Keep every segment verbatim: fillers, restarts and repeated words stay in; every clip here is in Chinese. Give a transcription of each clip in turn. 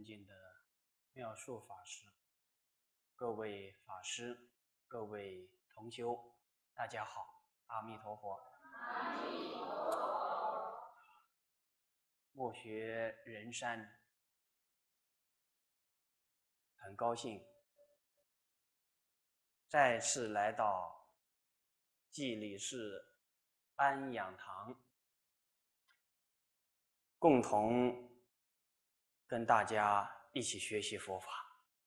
尊敬的妙树法师，各位法师，各位同修，大家好，阿弥陀佛。 阿弥陀佛。 默学人山，很高兴再次来到济理寺安养堂，共同跟大家一起学习佛法。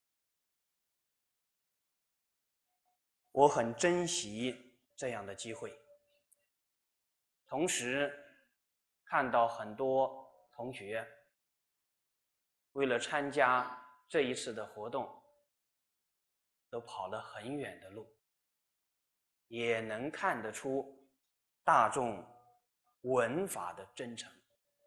我很珍惜这样的机会，同时看到很多同学为了参加这一次的活动，都跑了很远的路，也能看得出大众闻法的真诚。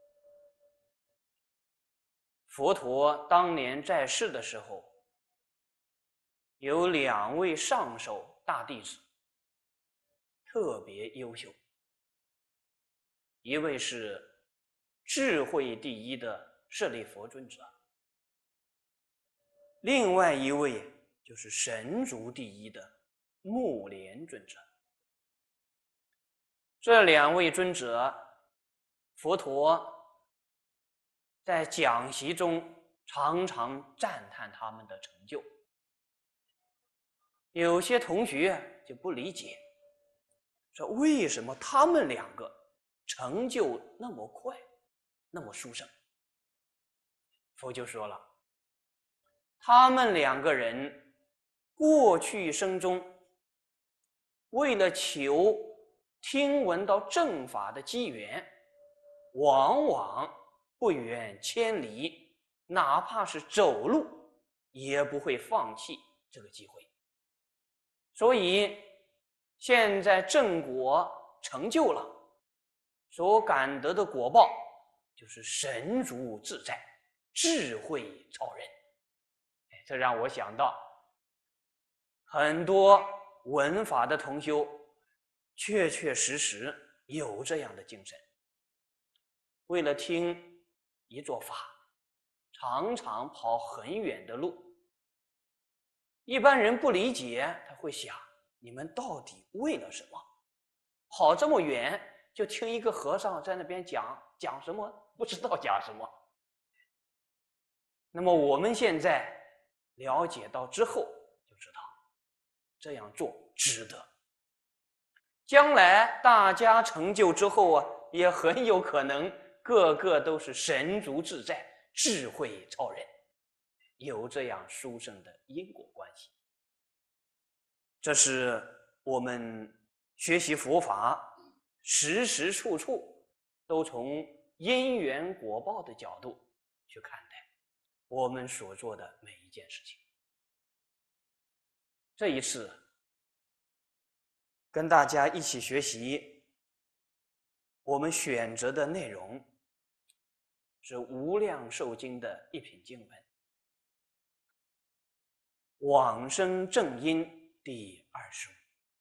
佛陀当年在世的时候，有两位上首大弟子特别优秀，一位是智慧第一的舍利弗尊者，另外一位就是神足第一的目连尊者。这两位尊者，佛陀在讲习中常常赞叹他们的成就。有些同学就不理解，说为什么他们两个成就那么快，那么殊胜？佛就说了，他们两个人过去生中为了求听闻到正法的机缘，往往不远千里，哪怕是走路也不会放弃这个机会。所以现在正果成就了，所感得的果报就是神足自在，智慧超人。这让我想到很多闻法的同修确确实实有这样的精神，为了听一座法，常常跑很远的路。一般人不理解，他会想，你们到底为了什么跑这么远，就听一个和尚在那边讲讲什么，不知道讲什么。那么我们现在了解到之后，就知道这样做值得。将来大家成就之后啊，也很有可能个个都是神足自在，智慧超人，有这样殊胜的因果关系。这是我们学习佛法时时处处都从因缘果报的角度去看待我们所做的每一件事情。这一次跟大家一起学习，我们选择的内容是《无量寿经》的一品经文，往生正因第二十五。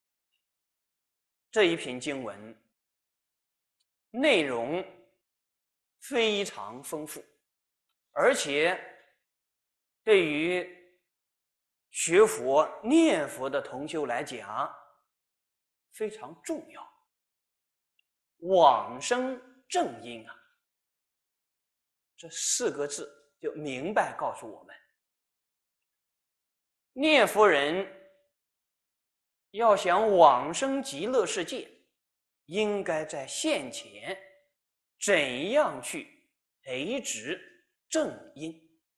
这一品经文内容非常丰富，而且对于学佛念佛的同修来讲非常重要。往生正因啊，这四个字就明白告诉我们，念佛人要想往生极乐世界，应该在现前怎样去培植正因，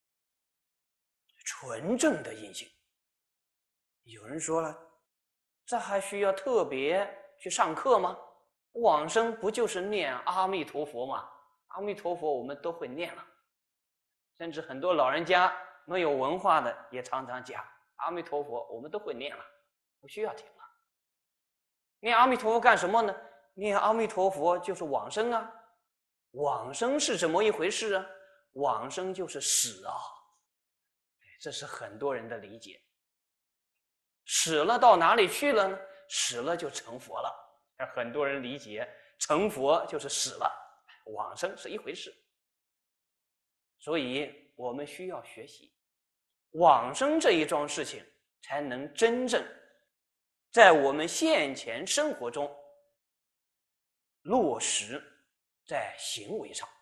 纯正的因性。有人说了，这还需要特别去上课吗？往生不就是念阿弥陀佛吗？阿弥陀佛我们都会念了，甚至很多老人家没有文化的也常常讲阿弥陀佛我们都会念了，不需要听了。念阿弥陀佛干什么呢？念阿弥陀佛就是往生啊。往生是怎么一回事啊？往生就是死啊，这是很多人的理解。死了到哪里去了呢？死了就成佛了。很多人理解成佛就是死了，往生是一回事。所以我我们需要学习往生这一桩事情，才能真正在我们现前生活中落实在行为上。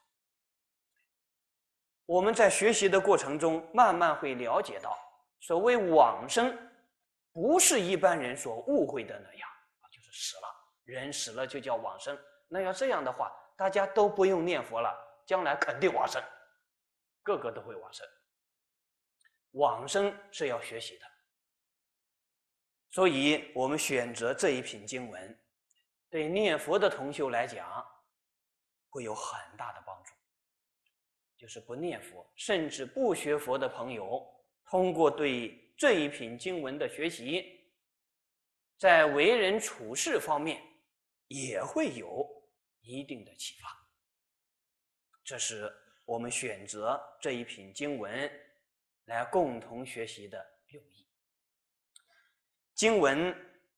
我们在学习的过程中，慢慢会了解到，所谓往生，不是一般人所误会的那样，就是死了，人死了就叫往生。那要这样的话，大家都不用念佛了，将来肯定往生，个个都会往生。往生是要学习的，所以我们选择这一品经文，对念佛的同修来讲，会有很大的帮助。就是不念佛，甚至不学佛的朋友，通过对这一品经文的学习，在为人处事方面也会有一定的启发。这是我们选择这一品经文来共同学习的用意。经文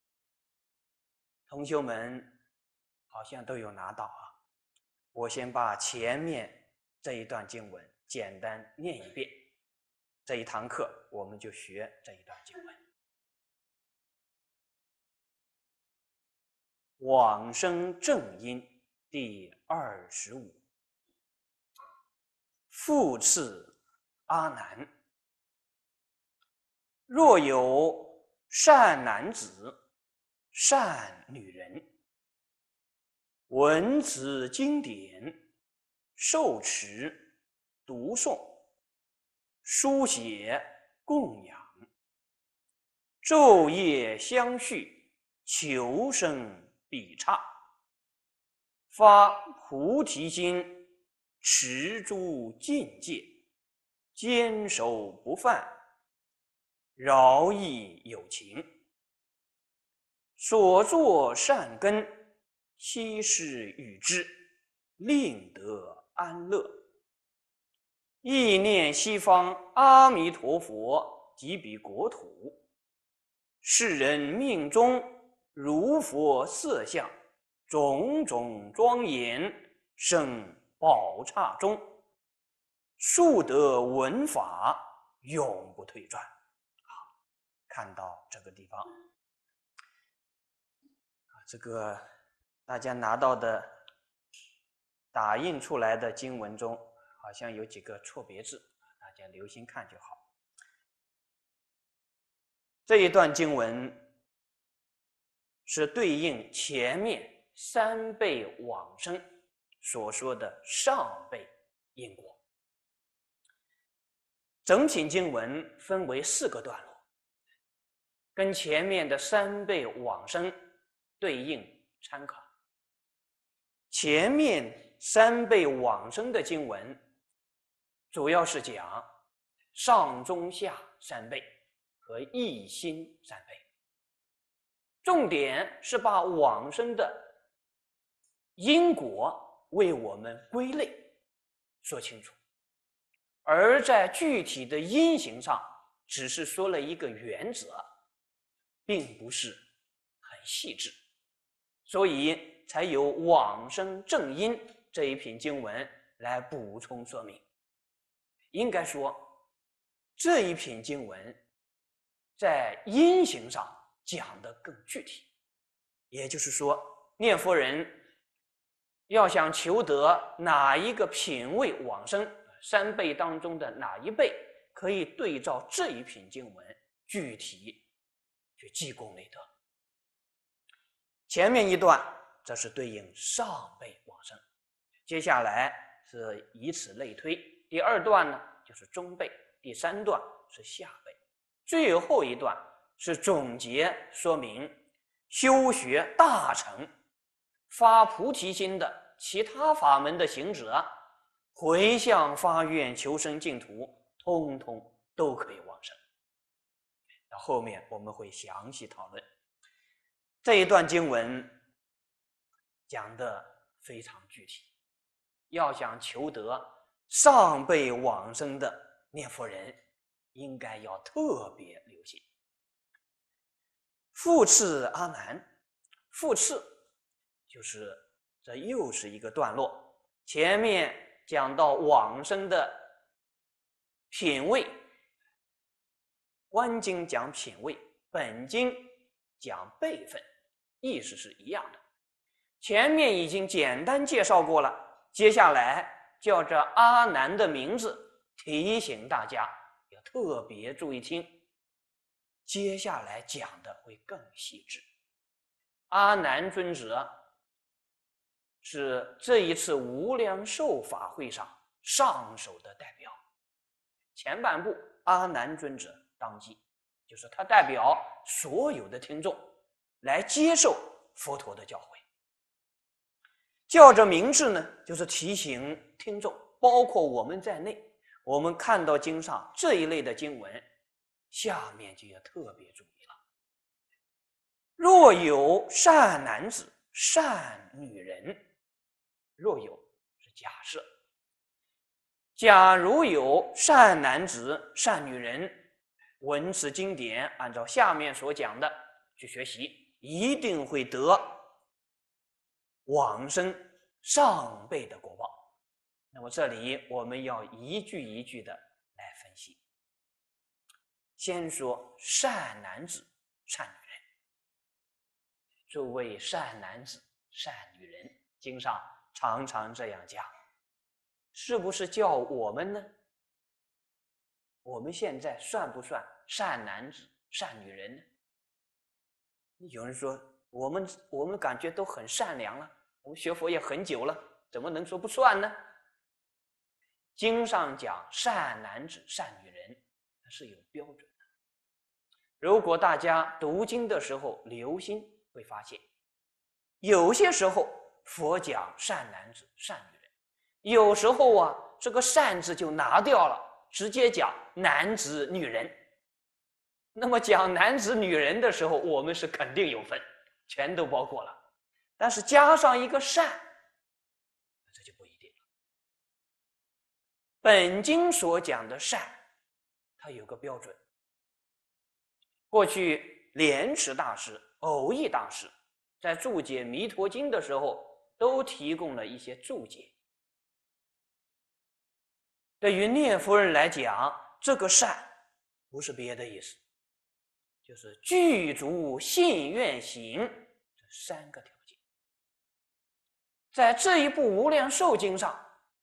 同修们好像都有拿到啊，我先把前面这一段经文简单念一遍，这一堂课我们就学这一段经文。往生正因第二十五。复次阿难，若有善男子、善女人，闻此经典，受持、读诵、书写、供养，昼夜相续，求生必刹，发菩提心，持诸境界，坚守不犯，饶益有情，所作善根，悉是与之，令得安乐。意念西方阿弥陀佛及彼国土，世人命中如佛色相，种种庄严，生宝刹中，速得闻法，永不退转。好，看到这个地方，这个大家拿到的打印出来的经文中，好像有几个错别字，大家留心看就好。这一段经文是对应前面三辈往生所说的上辈因果。整品经文分为四个段落，跟前面的三辈往生对应参考。前面三辈往生的经文主要是讲上中下三辈和一心三辈，重点是把往生的因果为我们归类说清楚，而在具体的因行上只是说了一个原则，并不是很细致，所以才有往生正因这一品经文来补充说明。应该说，这一品经文在因行上讲得更具体，也就是说，念佛人要想求得哪一个品位往生，三辈当中的哪一辈，可以对照这一品经文具体去积功累德。前面一段这是对应上辈往生，接下来是以此类推，第二段呢就是中辈，第三段是下辈，最后一段是总结说明修学大乘发菩提心的其他法门的行者，回向发愿求生净土，通通都可以往生。那后面我们会详细讨论。这一段经文讲得非常具体，要想求得上辈往生的念佛人，应该要特别留心。复次阿难，复次就是这又是一个段落，前面讲到往生的品位，观经讲品位，本经讲辈分，意思是一样的。前面已经简单介绍过了，接下来叫着阿难的名字提醒大家要特别注意听，接下来讲的会更细致。阿难尊者是这一次无量寿法会上上首的代表，前半部阿难尊者当机，就是他代表所有的听众来接受佛陀的教诲。叫着名字呢，就是提醒听众，包括我们在内，我们看到经上这一类的经文，下面就要特别注意了。若有善男子、善女人，若有是假设，假如有善男子、善女人，闻此经典，按照下面所讲的去学习，一定会得往生上辈的果报。那么这里我们要一句一句的来分析。先说善男子、善女人。诸位善男子、善女人，经上常常这样讲，是不是叫我们呢？我们现在算不算善男子、善女人呢？有人说，我们我们感觉都很善良了，我们学佛也很久了，怎么能说不算呢？经上讲善男子、善女人，它是有标准的。如果大家读经的时候留心，会发现，有些时候佛讲善男子、善女人，有时候啊，这个善字就拿掉了，直接讲男子、女人。那么讲男子、女人的时候，我们是肯定有分，全都包括了。但是加上一个善，这就不一定了。本经所讲的善，它有个标准。过去莲池大师、藕益大师在注解《弥陀经》的时候，都提供了一些注解。对于念佛人来讲，这个善不是别的意思，就是具足信愿行这三个条件。在这一部《无量寿经》上，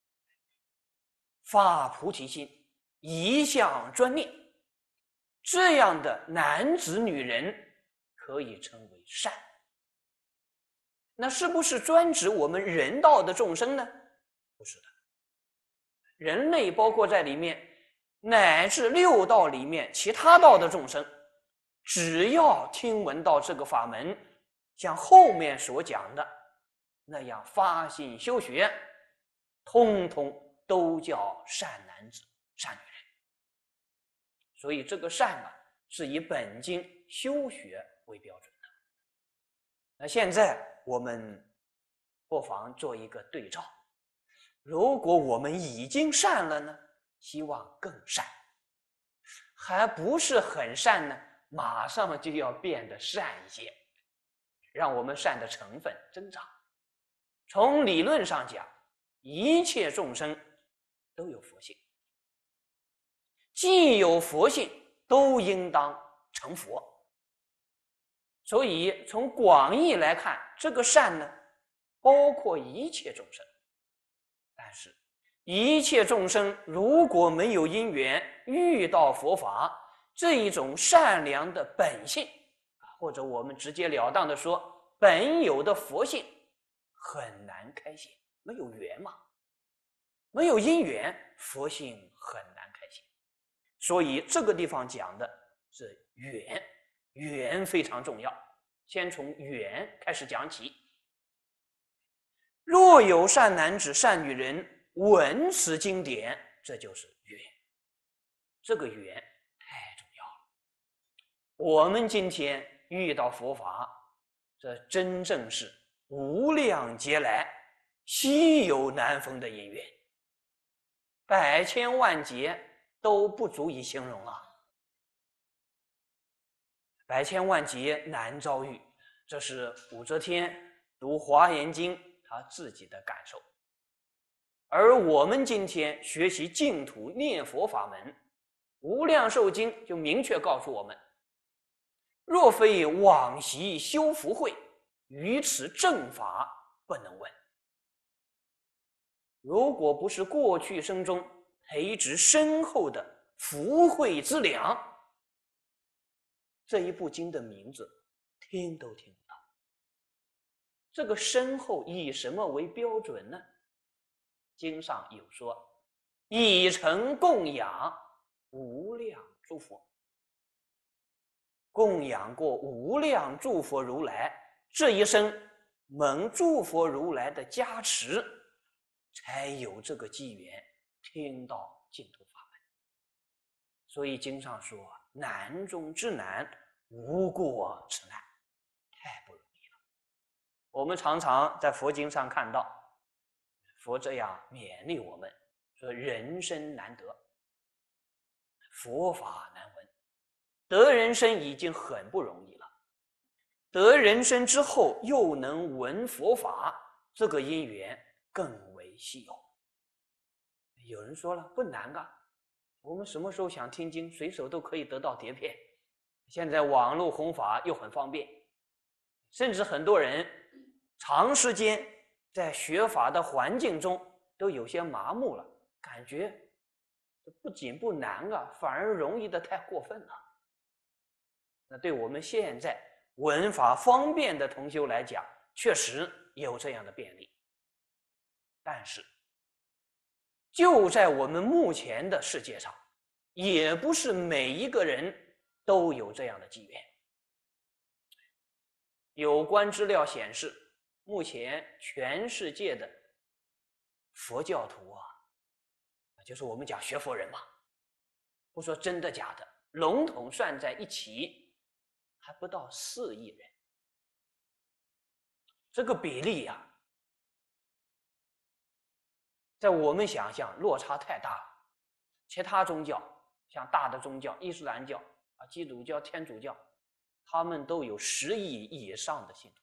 发菩提心，一向专念，这样的男子女人可以称为善。那是不是专指我们人道的众生呢？不是的，人类包括在里面，乃至六道里面其他道的众生，只要听闻到这个法门，像后面所讲的那样发心修学，通通都叫善男子、善女人。所以这个善啊，是以本经修学为标准的。那现在我们不妨做一个对照，如果我们已经善了呢，希望更善；还不是很善呢，马上就要变得善一些，让我们善的成分增长。从理论上讲，一切众生都有佛性，既有佛性，都应当成佛。所以从广义来看，这个善呢，包括一切众生。但是一切众生如果没有因缘遇到佛法，这一种善良的本性，或者我们直截了当的说，本有的佛性很难开显，没有缘嘛，没有因缘，佛性很难开显。所以这个地方讲的是缘，缘非常重要，先从缘开始讲起。若有善男子、善女人闻此经典，这就是缘。这个缘太重要了。我们今天遇到佛法，这真正是无量劫来稀有难逢的因缘，百千万劫都不足以形容啊！百千万劫难遭遇，这是武则天读《华严经》他自己的感受。 而我们今天学习净土念佛法门，《无量寿经》就明确告诉我们：若非往昔修福慧，于此正法不能闻。如果不是过去生中培植深厚的福慧之粮，这一部经的名字听都听不到。这个深厚以什么为标准呢？经上有说：以诚供养无量诸佛，供养过无量诸佛如来，这一生蒙诸佛如来的加持，才有这个机缘听到净土法门。所以经上说：难中之难，无过之难，太不容易了。我们常常在佛经上看到佛这样勉励我们说：人生难得，佛法难闻。得人生已经很不容易了，得人生之后又能闻佛法，这个因缘更为稀有。有人说了，不难啊，我们什么时候想听经，随手都可以得到碟片。现在网络弘法又很方便，甚至很多人长时间在学法的环境中都有些麻木了，感觉不仅不难啊，反而容易的太过分了。那对我们现在闻法方便的同修来讲，确实有这样的便利。但是就在我们目前的世界上，也不是每一个人都有这样的机缘。有关资料显示，目前全世界的佛教徒啊，就是我们讲学佛人嘛，不说真的假的，笼统算在一起还不到四亿人。这个比例啊，在我们想象落差太大了。其他宗教像大的宗教，伊斯兰教啊、基督教、天主教，他们都有十亿以上的信徒。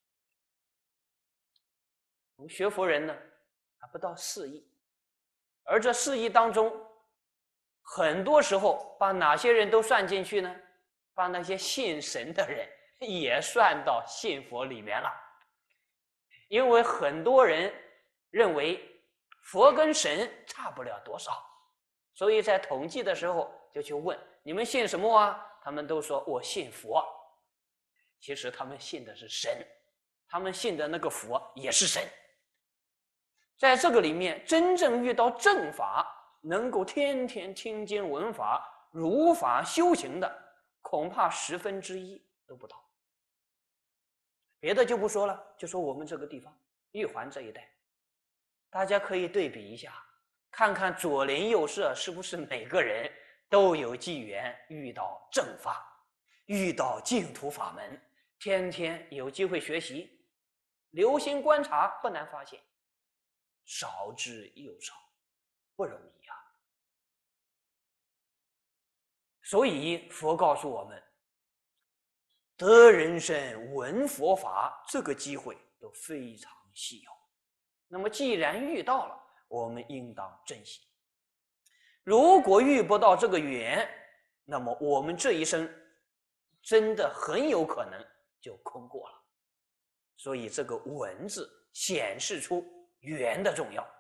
我们学佛人呢，还不到四亿。而这四亿当中，很多时候把哪些人都算进去呢？把那些信神的人也算到信佛里面了。因为很多人认为佛跟神差不了多少，所以在统计的时候就去问你们信什么啊？他们都说我信佛。其实他们信的是神，他们信的那个佛也是神。在这个里面，真正遇到正法，能够天天听经闻法、如法修行的，恐怕十分之一都不到。别的就不说了，就说我们这个地方玉环这一带，大家可以对比一下，看看左邻右舍是不是每个人都有机缘遇到正法，遇到净土法门，天天有机会学习，留心观察，不难发现少之又少，不容易啊。所以佛告诉我们，得人身闻佛法这个机会都非常稀有。那么既然遇到了，我们应当珍惜。如果遇不到这个缘，那么我们这一生真的很有可能就空过了。所以这个闻字显示出缘的重要。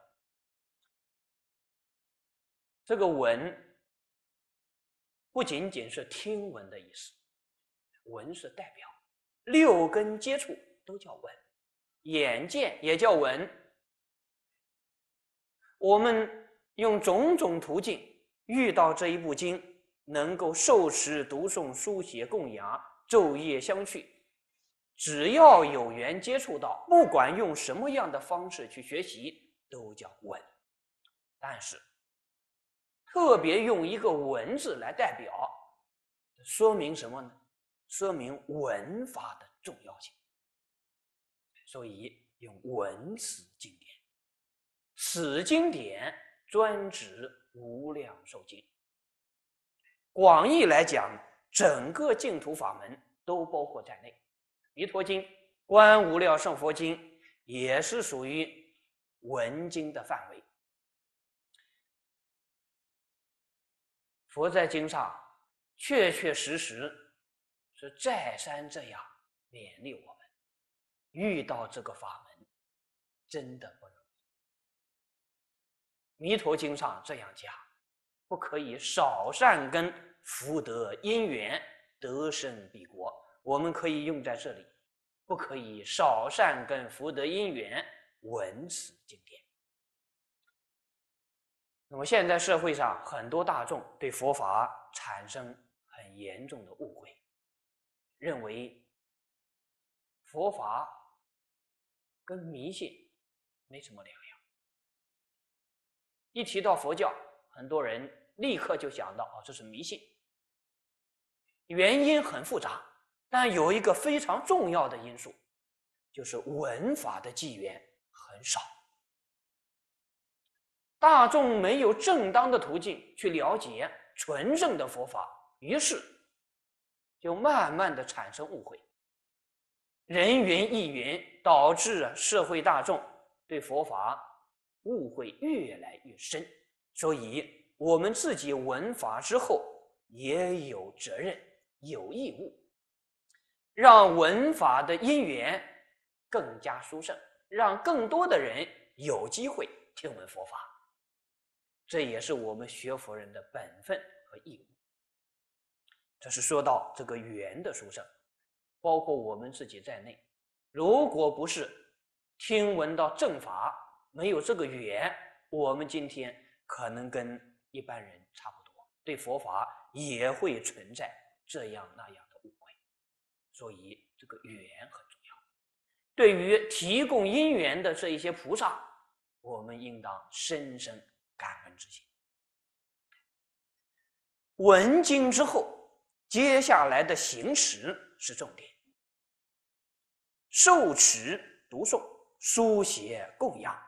这个闻不仅仅是听闻的意思，闻是代表六根接触都叫闻，眼见也叫闻。我们用种种途径遇到这一部经，能够受持读诵书写供养，昼夜相续，只要有缘接触到，不管用什么样的方式去学习，都叫闻。但是特别用一个闻字来代表，说明什么呢？说明闻法的重要性。所以用闻此经典，此经典专指无量寿经。广义来讲，整个净土法门都包括在内。弥陀经、观无量寿佛经也是属于闻经的范围。 佛在经上确确实实是再三这样勉励我们，遇到这个法门真的不容易。弥陀经上这样讲，不可以少善根福德因缘得生彼国，我们可以用在这里，不可以少善根福德因缘闻此经典。那么现在社会上很多大众对佛法产生很严重的误会，认为佛法跟迷信没什么两样。一提到佛教，很多人立刻就想到哦，这是迷信。原因很复杂，但有一个非常重要的因素，就是闻法的机缘很少。大众没有正当的途径去了解纯正的佛法，于是就慢慢的产生误会，人云亦云，导致社会大众对佛法误会越来越深。所以我们自己闻法之后也有责任有义务，让闻法的因缘更加殊胜，让更多的人有机会听闻佛法，这也是我们学佛人的本分和义务。这是说到这个缘的殊胜，包括我们自己在内，如果不是听闻到正法，没有这个缘，我们今天可能跟一般人差不多，对佛法也会存在这样那样的误会。所以这个缘很重要。对于提供因缘的这一些菩萨，我们应当深深感恩之心。闻经之后，接下来的行持是重点。受持、读诵、书写、供养，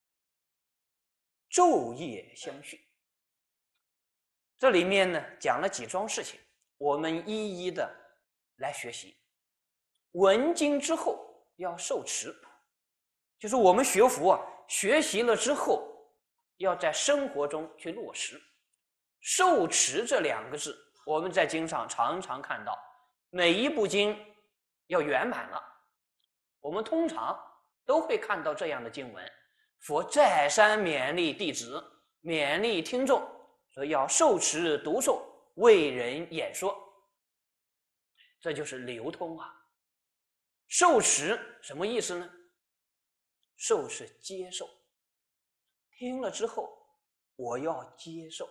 昼夜相续。这里面呢讲了几桩事情，我们一一的来学习。闻经之后要受持，就是我们学佛啊，学习了之后要在生活中去落实。受持这两个字，我们在经上常常看到，每一部经要圆满了，我们通常都会看到这样的经文，佛再三勉励弟子，勉励听众，说要受持读诵，为人演说，这就是流通啊。受持什么意思呢？受是接受，听了之后我要接受，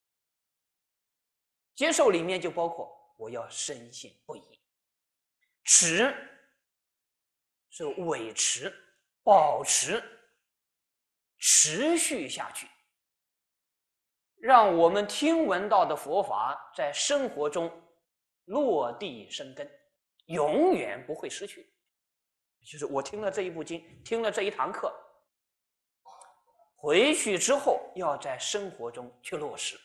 接受里面就包括我要深信不疑。持是维持、保持、持续下去，让我们听闻到的佛法在生活中落地生根，永远不会失去。就是我听了这一部经，听了这一堂课，回去之后要在生活中去落实，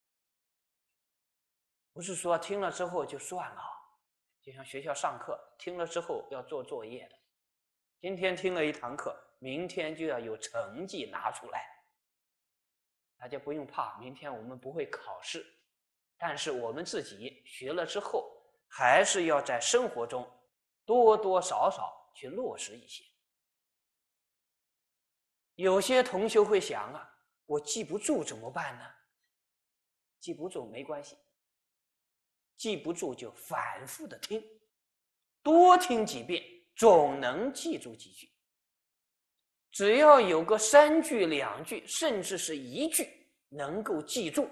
不是说听了之后就算了，就像学校上课听了之后要做作业的，今天听了一堂课，明天就要有成绩拿出来。大家不用怕，明天我们不会考试，但是我们自己学了之后，还是要在生活中多多少少去落实一些。有些同学会想啊，我记不住怎么办呢？记不住没关系，记不住就反复的听，多听几遍，总能记住几句。只要有个三句两句，甚至是一句能够记住，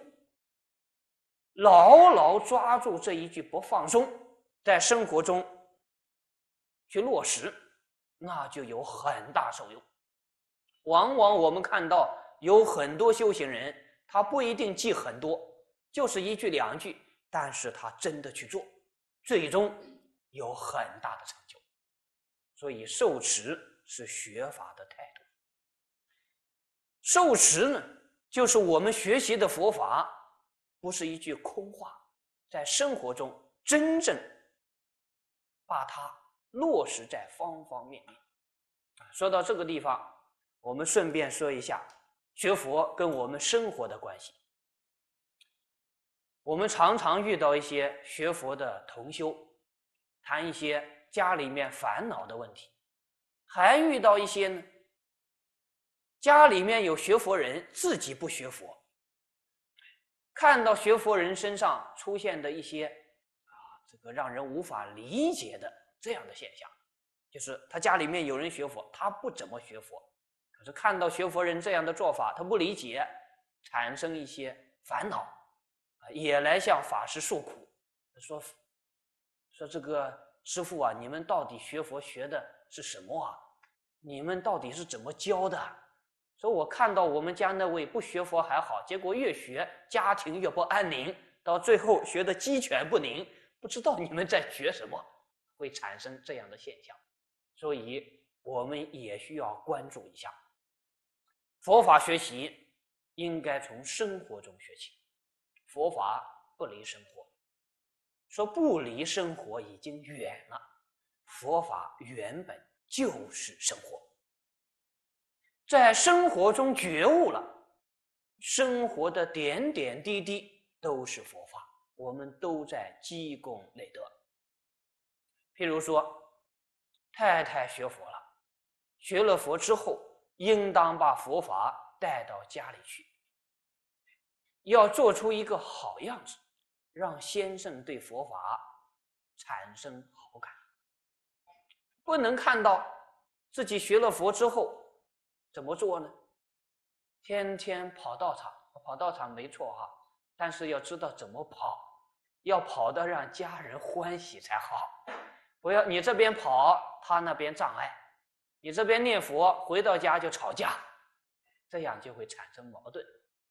牢牢抓住这一句不放松，在生活中去落实，那就有很大受用。往往我们看到有很多修行人，他不一定记很多，就是一句两句，但是他真的去做，最终有很大的成就。所以受持是学法的态度。受持呢，就是我们学习的佛法不是一句空话，在生活中真正把它落实在方方面面。说到这个地方，我们顺便说一下学佛跟我们生活的关系。 我们常常遇到一些学佛的同修，谈一些家里面烦恼的问题，还遇到一些呢，家里面有学佛人，自己不学佛，看到学佛人身上出现的一些啊，这个让人无法理解的这样的现象，就是他家里面有人学佛，他不怎么学佛，可是看到学佛人这样的做法，他不理解，产生一些烦恼，也来向法师诉苦，说说这个师父啊，你们到底学佛学的是什么啊？你们到底是怎么教的？说我看到我们家那位不学佛还好，结果越学家庭越不安宁，到最后学的鸡犬不宁，不知道你们在学什么，会产生这样的现象。所以我们也需要关注一下，佛法学习应该从生活中学起，佛法不离生活。说不离生活已经远了，佛法原本就是生活，在生活中觉悟了，生活的点点滴滴都是佛法，我们都在积功累德。譬如说，太太学佛了，学了佛之后，应当把佛法带到家里去，要做出一个好样子，让先生对佛法产生好感。不能看到自己学了佛之后怎么做呢？天天跑道场，跑道场没错哈，但是要知道怎么跑，要跑得让家人欢喜才好。不要你这边跑，他那边障碍；你这边念佛，回到家就吵架，这样就会产生矛盾。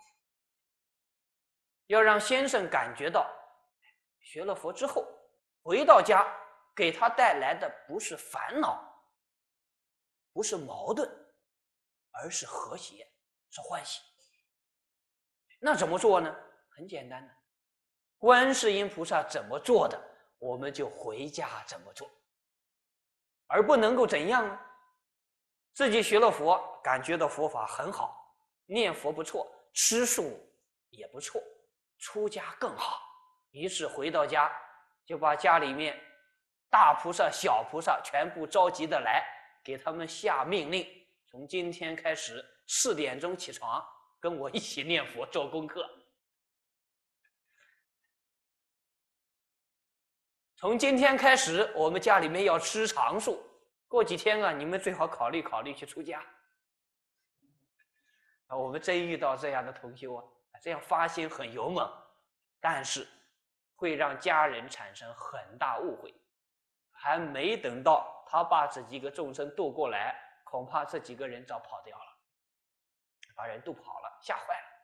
要让先生感觉到，学了佛之后，回到家给他带来的不是烦恼，不是矛盾，而是和谐，是欢喜。那怎么做呢？很简单的，观世音菩萨怎么做的，我们就回家怎么做，而不能够怎样呢？自己学了佛，感觉到佛法很好，念佛不错，吃素也不错，出家更好，于是回到家就把家里面大菩萨小菩萨全部召集的来，给他们下命令，从今天开始四点钟起床，跟我一起念佛做功课。从今天开始，我们家里面要吃长素，过几天啊，你们最好考虑考虑去出家。啊，我们真遇到这样的同修啊，这样发心很勇猛，但是会让家人产生很大误会。还没等到他把这几个众生渡过来，恐怕这几个人早跑掉了，把人渡跑了，吓坏了。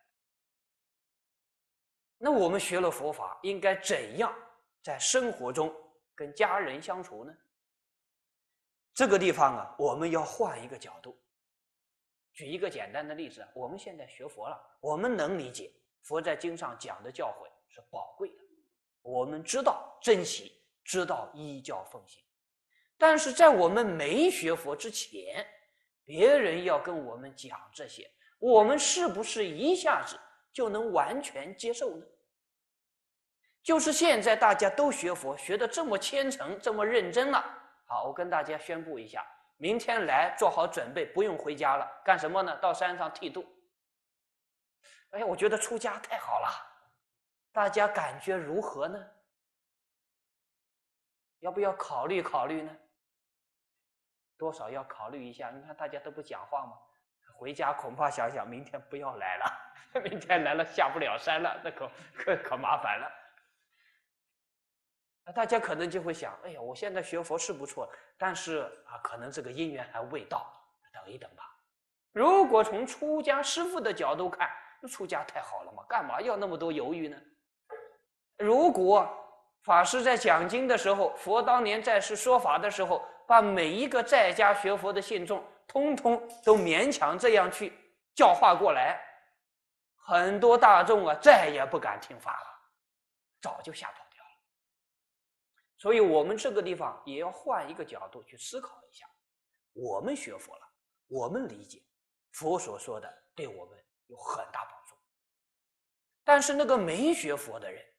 那我们学了佛法，应该怎样在生活中跟家人相处呢？这个地方啊，我们要换一个角度。举一个简单的例子，我们现在学佛了，我们能理解佛在经上讲的教诲是宝贵的，我们知道珍惜，知道依教奉行。但是在我们没学佛之前，别人要跟我们讲这些，我们是不是一下子就能完全接受呢？就是现在大家都学佛，学得这么虔诚，这么认真了，好，我跟大家宣布一下，明天来做好准备，不用回家了。干什么呢？到山上剃度。哎呀，我觉得出家太好了，大家感觉如何呢？要不要考虑考虑呢？多少要考虑一下。你看大家都不讲话吗？回家恐怕想想，明天不要来了，明天来了下不了山了，那可可可麻烦了。大家可能就会想，哎呀，我现在学佛是不错，但是啊，可能这个因缘还未到，等一等吧。如果从出家师父的角度看，出家太好了嘛，干嘛要那么多犹豫呢？如果法师在讲经的时候，佛当年在世说法的时候，把每一个在家学佛的信众，通通都勉强这样去教化过来，很多大众啊，再也不敢听法了，早就吓跑。所以我们这个地方也要换一个角度去思考一下，我们学佛了，我们理解佛所说的对我们有很大帮助，但是那个没学佛的人，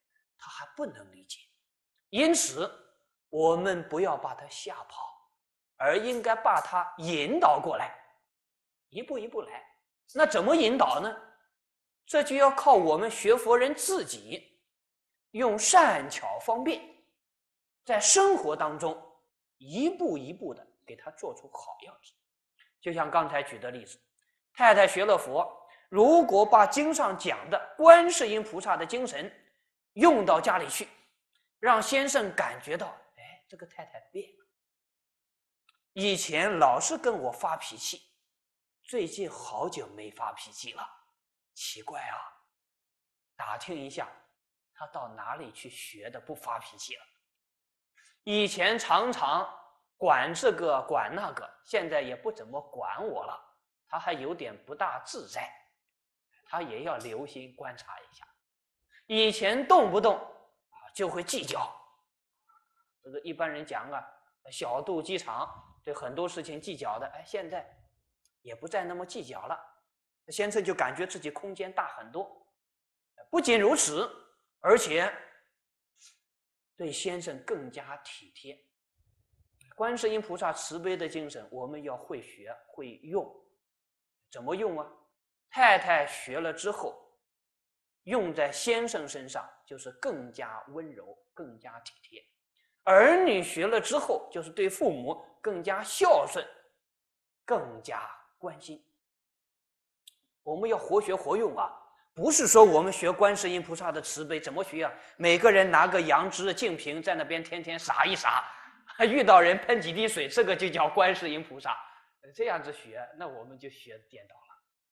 他还不能理解。因此，我们不要把他吓跑，而应该把他引导过来，一步一步来。那怎么引导呢？这就要靠我们学佛人自己用善巧方便，在生活当中一步一步的给他做出好样子。就像刚才举的例子，太太学了佛，如果把经上讲的观世音菩萨的精神用到家里去，让先生感觉到，哎，这个太太变了，以前老是跟我发脾气，最近好久没发脾气了，奇怪啊，打听一下他到哪里去学的不发脾气了。以前常常管这个管那个，现在也不怎么管我了，他还有点不大自在，他也要留心观察一下。以前动不动就会计较，这个一般人讲啊，小肚鸡肠，对很多事情计较的，哎，现在也不再那么计较了。先生就感觉自己空间大很多。不仅如此，而且对先生更加体贴。观世音菩萨慈悲的精神，我们要会学会用。怎么用啊？太太学了之后，用在先生身上就是更加温柔，更加体贴。儿女学了之后，就是对父母更加孝顺，更加关心。我们要活学活用啊，不是说我们学观世音菩萨的慈悲怎么学啊？每个人拿个杨枝净瓶在那边天天洒一洒，遇到人喷几滴水，这个就叫观世音菩萨。这样子学，那我们就学颠倒了。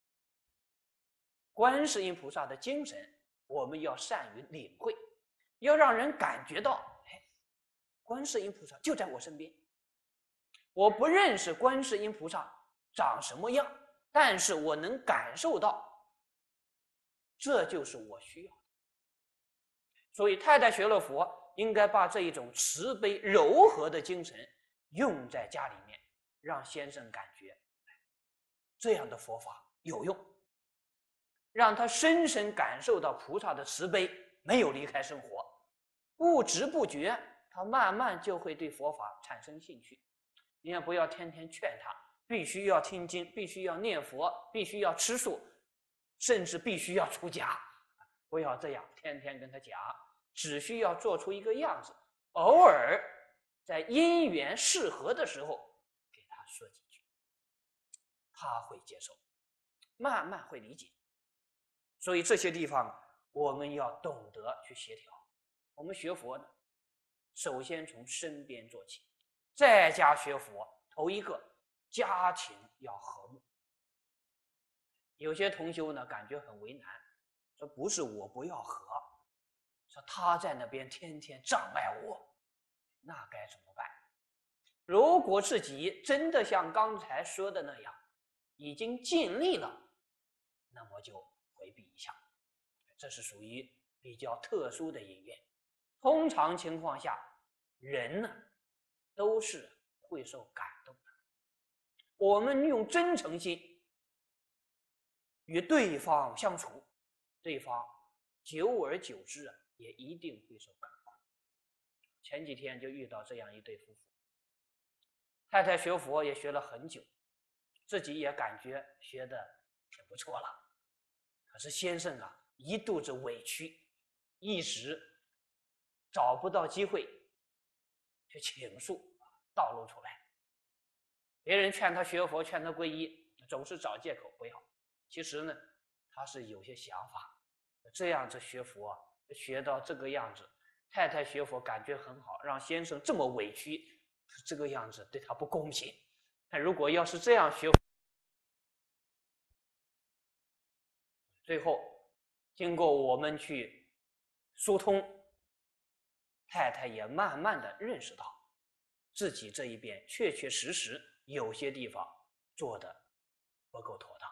观世音菩萨的精神，我们要善于领会，要让人感觉到，哎，观世音菩萨就在我身边。我不认识观世音菩萨长什么样，但是我能感受到，这就是我需要的。所以太太学了佛，应该把这一种慈悲柔和的精神用在家里面，让先生感觉这样的佛法有用，让他深深感受到菩萨的慈悲，没有离开生活，不知不觉他慢慢就会对佛法产生兴趣。你也不要天天劝他必须要听经，必须要念佛，必须要吃素，甚至必须要出家，不要这样天天跟他讲，只需要做出一个样子，偶尔在因缘适合的时候给他说几句，他会接受，慢慢会理解。所以这些地方我们要懂得去协调。我们学佛呢，首先从身边做起，在家学佛，头一个家庭要和睦。有些同修呢感觉很为难，说不是我不要和，说他在那边天天障碍我，那该怎么办？如果自己真的像刚才说的那样，已经尽力了，那么就回避一下，这是属于比较特殊的因缘。通常情况下，人呢都是会受感动的。我们用真诚心与对方相处，对方久而久之啊，也一定会受感动。前几天就遇到这样一对夫妇，太太学佛也学了很久，自己也感觉学的挺不错了，可是先生啊一肚子委屈，一时找不到机会去倾诉暴露出来。别人劝他学佛，劝他皈依，总是找借口不要。其实呢，他是有些想法，这样子学佛学到这个样子，太太学佛感觉很好，让先生这么委屈，这个样子对他不公平。但如果要是这样学佛，最后经过我们去疏通，太太也慢慢的认识到自己这一边确确实实有些地方做的不够妥当。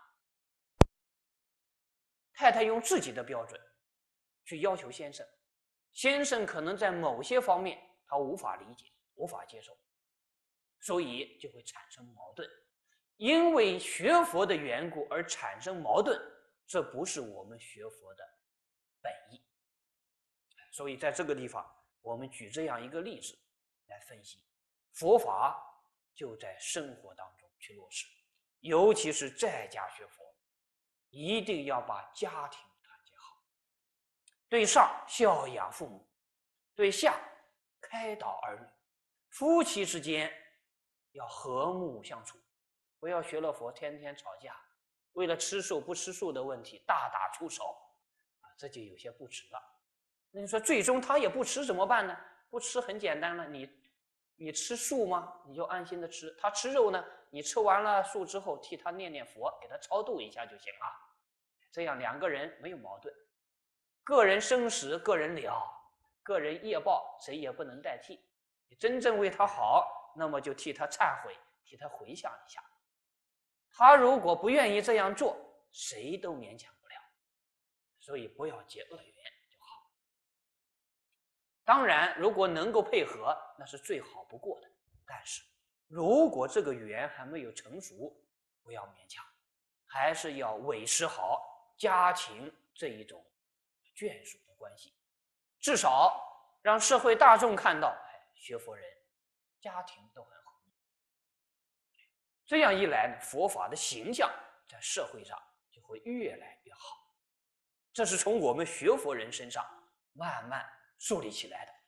太太用自己的标准去要求先生，先生可能在某些方面他无法理解，无法接受，所以就会产生矛盾。因为学佛的缘故而产生矛盾，这不是我们学佛的本意。 所以在这个地方，我们举这样一个例子来分析，佛法就在生活当中去落实，尤其是在家学佛，一定要把家庭团结好，对上孝养父母，对下开导儿女，夫妻之间要和睦相处，不要学了佛天天吵架，为了吃素不吃素的问题大打出手啊，这就有些不值了。那你说最终他也不吃怎么办呢？不吃很简单了，你你吃素吗？你就安心的吃。他吃肉呢，你吃完了素之后替他念念佛，给他超度一下就行了。这样两个人没有矛盾，个人生死个人了，个人业报谁也不能代替。你真正为他好，那么就替他忏悔，替他回向一下。他如果不愿意这样做，谁都勉强不了，所以不要结恶缘就好。当然如果能够配合，那是最好不过的，但是如果这个缘还没有成熟，不要勉强，还是要维持好家庭这一种眷属的关系，至少让社会大众看到，哎，学佛人家庭都很和睦。这样一来呢，佛法的形象在社会上就会越来越好。这是从我们学佛人身上慢慢树立起来的。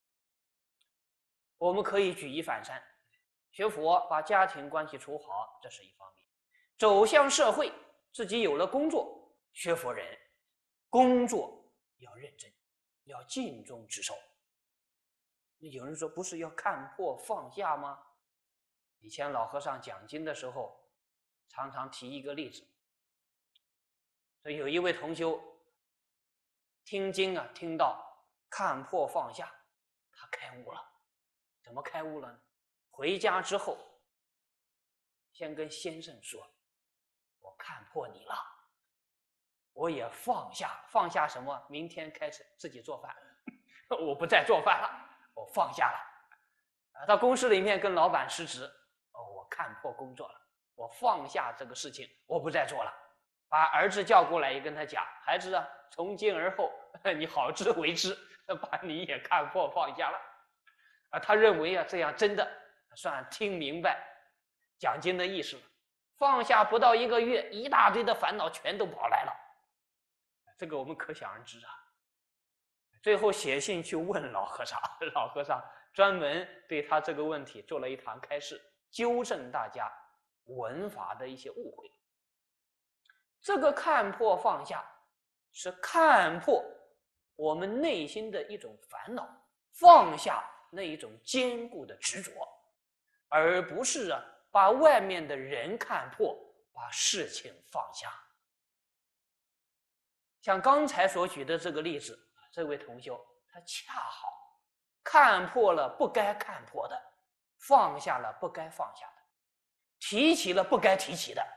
我们可以举一反三，学佛把家庭关系处好，这是一方面；走向社会，自己有了工作，学佛人工作要认真，要尽忠职守。有人说不是要看破放下吗？以前老和尚讲经的时候常常提一个例子，所以有一位同修听经啊，听到看破放下，他开悟了。怎么开悟了呢？回家之后先跟先生说，我看破你了，我也放下。放下什么？明天开始自己做饭，我不再做饭了，我放下了。到公司里面跟老板失职，哦，我看破工作了，我放下这个事情，我不再做了。把儿子叫过来，也跟他讲，孩子啊，从今而后你好自为之，把你也看破放下了。啊，他认为啊，这样真的算听明白讲经的意思了。放下不到一个月，一大堆的烦恼全都跑来了，这个我们可想而知啊。最后写信去问老和尚，老和尚专门对他这个问题做了一堂开示，纠正大家文法的一些误会。这个看破放下是看破我们内心的一种烦恼，放下那一种坚固的执着，而不是啊把外面的人看破，把事情放下。像刚才所举的这个例子，这位同修他恰好看破了不该看破的，放下了不该放下的，提起了不该提起的。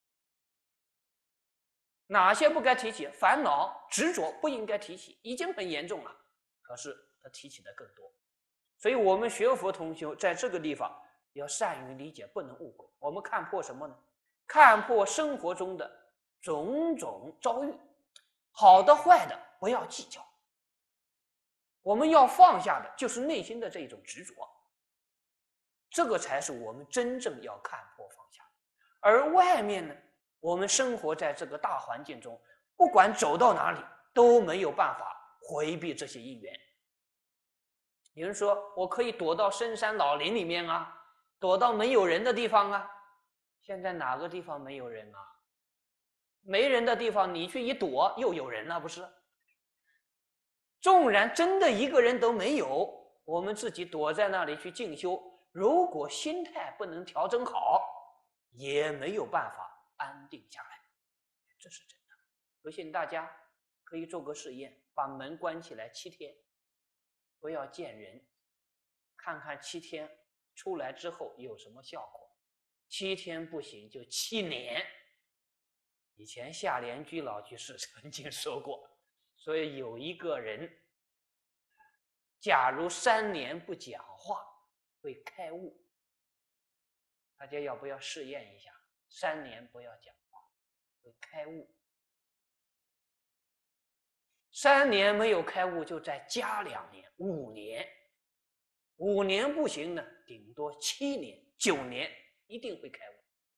哪些不该提起？烦恼执着不应该提起，已经很严重了，可是他提起的更多。所以我们学佛同修在这个地方要善于理解，不能误会。我们看破什么呢？看破生活中的种种遭遇，好的坏的不要计较，我们要放下的就是内心的这种执着，这个才是我们真正要看破放下。而外面呢，我们生活在这个大环境中，不管走到哪里都没有办法回避这些因缘。有人说我可以躲到深山老林里面啊，躲到没有人的地方啊。现在哪个地方没有人啊？没人的地方你去一躲又有人了，不是？纵然真的一个人都没有，我们自己躲在那里去静修，如果心态不能调整好，也没有办法安定下来，这是真的。有信大家可以做个试验，把门关起来七天，不要见人，看看七天出来之后有什么效果。七天不行就七年。以前夏莲居老居士曾经说过，所以有一个人假如三年不讲话会开悟，大家要不要试验一下？三年不要讲话会开悟。 三年没有开悟，就再加两年，五年。五年不行呢，顶多七年、九年一定会开悟。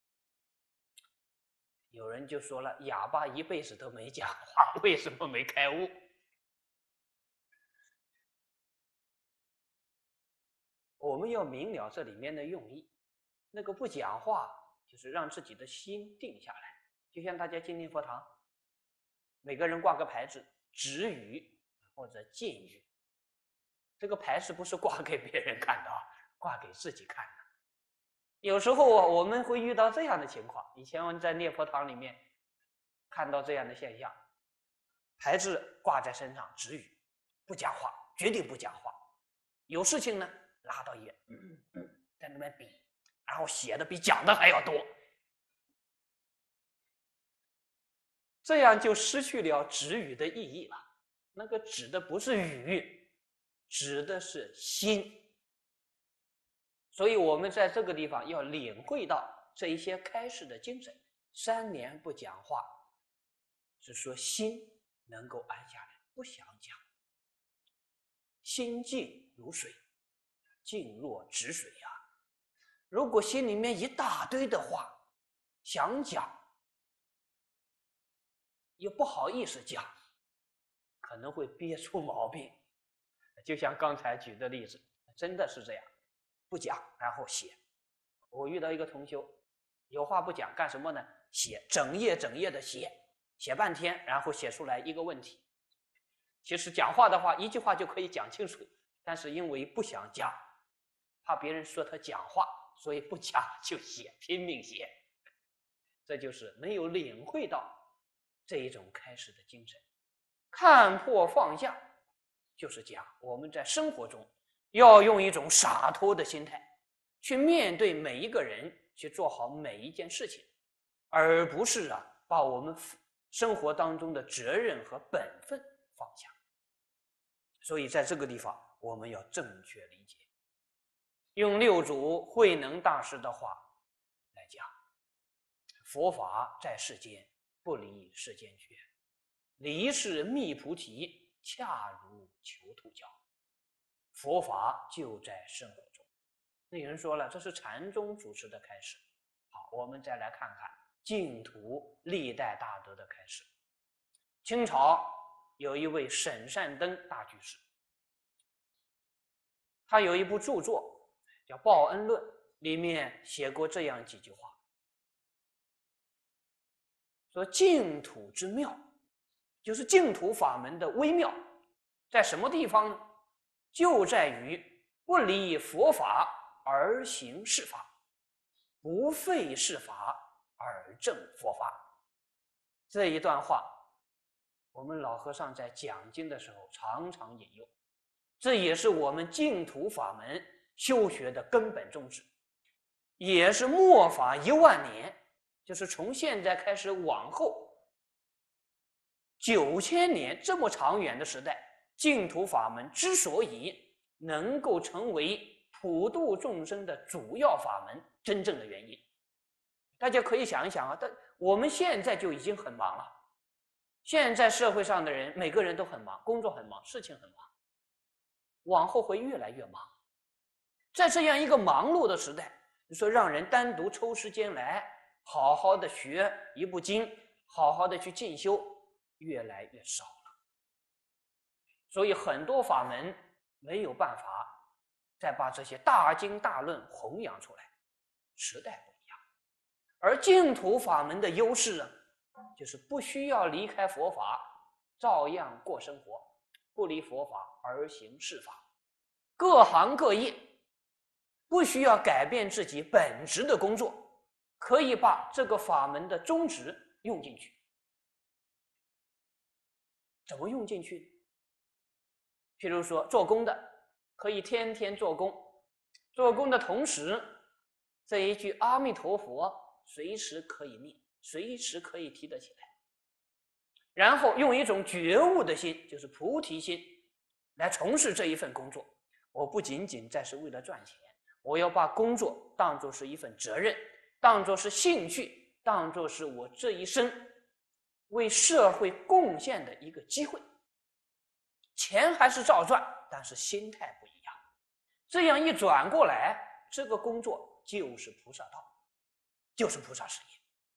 有人就说了，哑巴一辈子都没讲话，为什么没开悟？我们要明了这里面的用意。那个不讲话，就是让自己的心定下来。就像大家进念佛堂，每个人挂个牌子，止语或者禁语。这个牌子不是挂给别人看的啊，挂给自己看的。有时候啊，我们会遇到这样的情况。以前我们在念佛堂里面看到这样的现象，牌子挂在身上，止语，不讲话，绝对不讲话。有事情呢，拉到一，嗯嗯，在那边比，然后写的比讲的还要多，这样就失去了止语的意义了。那个指的不是语，指的是心。所以我们在这个地方要领会到这一些开示的精神。三年不讲话，是说心能够安下来，不想讲。心静如水，静若止水呀、啊。如果心里面一大堆的话想讲，又不好意思讲，可能会憋出毛病。就像刚才举的例子，真的是这样，不讲然后写。我遇到一个同修，有话不讲，干什么呢？写，整页整页的写，写半天，然后写出来一个问题。其实讲话的话，一句话就可以讲清楚，但是因为不想讲，怕别人说他讲话，所以不讲就写，拼命写。这就是没有领会到这一种开示的精神。看破放下，就是讲我们在生活中要用一种洒脱的心态去面对每一个人，去做好每一件事情，而不是啊把我们生活当中的责任和本分放下。所以在这个地方我们要正确理解。用六祖慧能大师的话来讲，佛法在世间，不离世间觉，离是觅菩提，恰如求兔角。佛法就在生活中。那有人说了，这是禅宗主持的开示。好，我们再来看看净土历代大德的开示。清朝有一位沈善登大居士，他有一部著作叫《报恩论》，里面写过这样几句话，说净土之妙，就是净土法门的微妙，在什么地方呢？就在于不离佛法而行世法，不废世法而正佛法。这一段话我们老和尚在讲经的时候常常引用，这也是我们净土法门修学的根本宗旨，也是末法一万年，就是从现在开始往后九千年这么长远的时代，净土法门之所以能够成为普度众生的主要法门真正的原因。大家可以想一想啊，但我们现在就已经很忙了，现在社会上的人每个人都很忙，工作很忙，事情很忙，往后会越来越忙。在这样一个忙碌的时代，你说让人单独抽时间来好好的学一部经，好好的去进修，越来越少了。所以很多法门没有办法再把这些大经大论弘扬出来，时代不一样。而净土法门的优势啊，就是不需要离开佛法，照样过生活，不离佛法而行世法，各行各业不需要改变自己本职的工作，可以把这个法门的宗旨用进去。怎么用进去？譬如说做工的可以天天做工，做工的同时这一句阿弥陀佛随时可以念，随时可以提得起来，然后用一种觉悟的心，就是菩提心来从事这一份工作。我不仅仅再是为了赚钱，我要把工作当作是一份责任，当作是兴趣，当作是我这一生为社会贡献的一个机会。 钱还是照赚，但是心态不一样。这样一转过来，这个工作就是菩萨道，就是菩萨事业。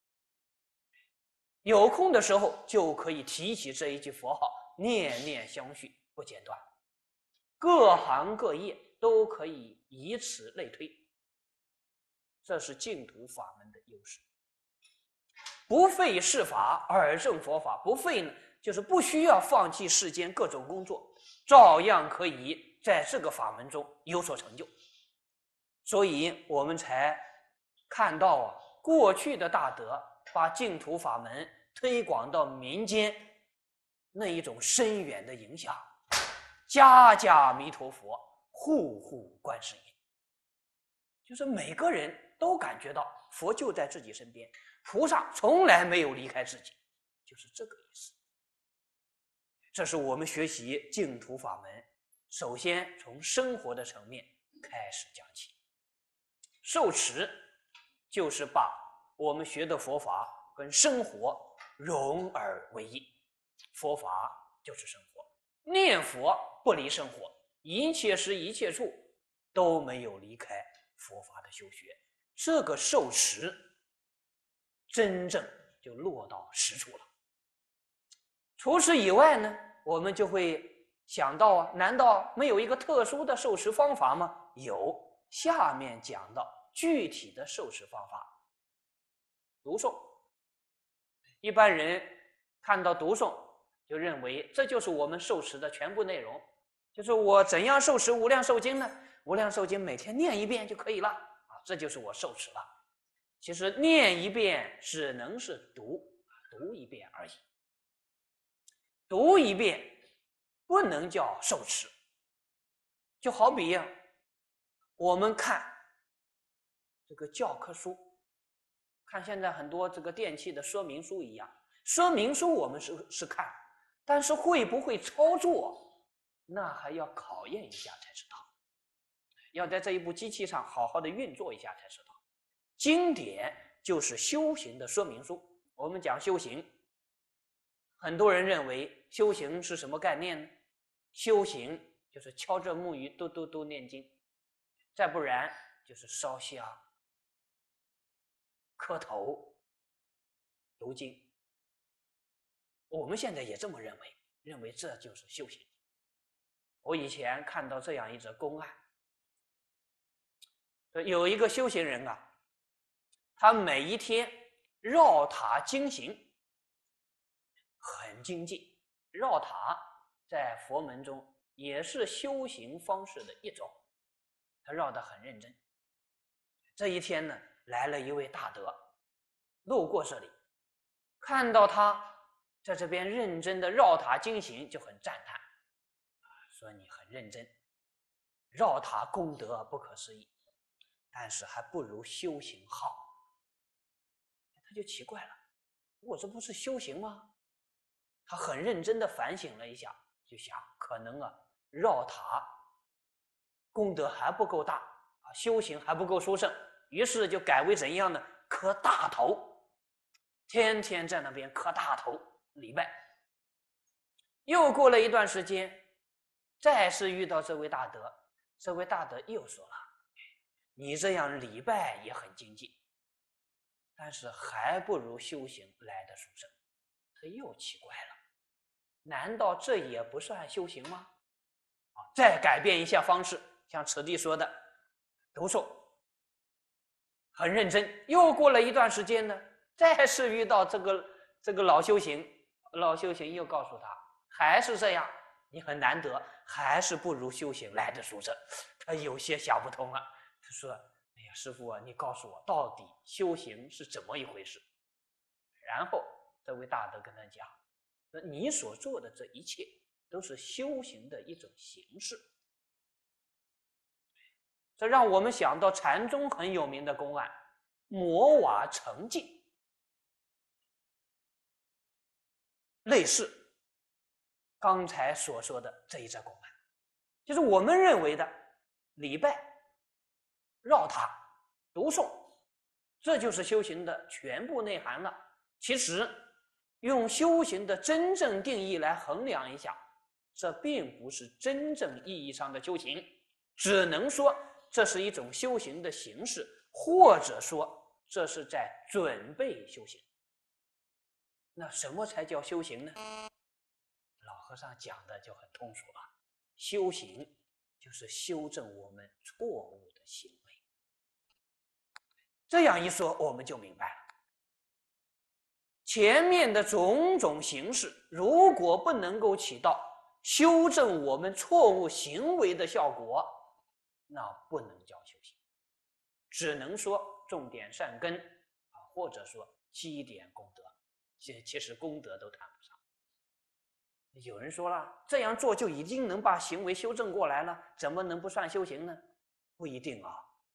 有空的时候就可以提起这一句佛号，念念相续不间断，各行各业都可以以此类推。这是净土法门的优势。不费事法而正佛法，不费呢，就是不需要放弃世间各种工作，照样可以在这个法门中有所成就。所以我们才看到啊，过去的大德把净土法门推广到民间，那一种深远的影响，家家弥陀佛，户户观世音，就是每个人都感觉到佛就在自己身边，菩萨从来没有离开自己，就是这个意思。这是我们学习净土法门，首先从生活的层面开始讲起。受持就是把我们学的佛法跟生活融而为一，佛法就是生活，念佛不离生活，一切时一切处都没有离开佛法的修学，这个受持真正就落到实处了。除此以外呢，我们就会想到啊，难道没有一个特殊的受持方法吗？有，下面讲到具体的受持方法。读诵，一般人看到读诵就认为这就是我们受持的全部内容，就是我怎样受持无量寿经呢？无量寿经每天念一遍就可以了啊，这就是我受持了。其实念一遍只能是读，读一遍而已，读一遍不能叫受持。就好比呀、啊，我们看这个教科书，看现在很多这个电器的说明书一样，说明书我们是是看，但是会不会操作，那还要考验一下才知道，要在这一部机器上好好的运作一下才知道。经典就是修行的说明书。我们讲修行，很多人认为修行是什么概念呢？修行就是敲着木鱼嘟嘟嘟念经，再不然就是烧香、磕头、读经。我们现在也这么认为，认为这就是修行。我以前看到这样一则公案，有一个修行人啊，他每一天绕塔经行，很精进。绕塔在佛门中也是修行方式的一种，他绕得很认真。这一天呢，来了一位大德，路过这里，看到他在这边认真的绕塔经行，就很赞叹，说你很认真，绕塔功德不可思议，但是还不如修行好。他就奇怪了，我这不是修行吗？他很认真的反省了一下，就想可能啊绕塔功德还不够大啊，修行还不够殊胜，于是就改为怎样呢？磕大头，天天在那边磕大头礼拜。又过了一段时间，再次遇到这位大德，这位大德又说了，你这样礼拜也很精进，但是还不如修行来的殊胜。他又奇怪了，难道这也不算修行吗？再改变一下方式，像此地说的读诵很认真。又过了一段时间呢，再次遇到这个这个老修行，老修行又告诉他还是这样，你很难得，还是不如修行来的殊胜。他有些想不通了，他说，哎呀，师父啊，你告诉我到底修行是怎么一回事？然后这位大德跟他讲，那你所做的这一切都是修行的一种形式。这让我们想到禅宗很有名的公案，摩瓦成镜，类似刚才所说的这一则公案，就是我们认为的礼拜、绕塔、读诵，这就是修行的全部内涵了。其实用修行的真正定义来衡量一下， 这并不是真正意义上的修行，只能说这是一种修行的形式，或者说这是在准备修行。那什么才叫修行呢？老和尚讲的就很通俗了，修行就是修正我们错误的行为。这样一说，我们就明白了，前面的种种形式如果不能够起到修正我们错误行为的效果，那不能叫修行，只能说种点善根啊，或者说积点功德。其其实功德都谈不上。有人说了，这样做就已经能把行为修正过来了，怎么能不算修行呢？不一定啊。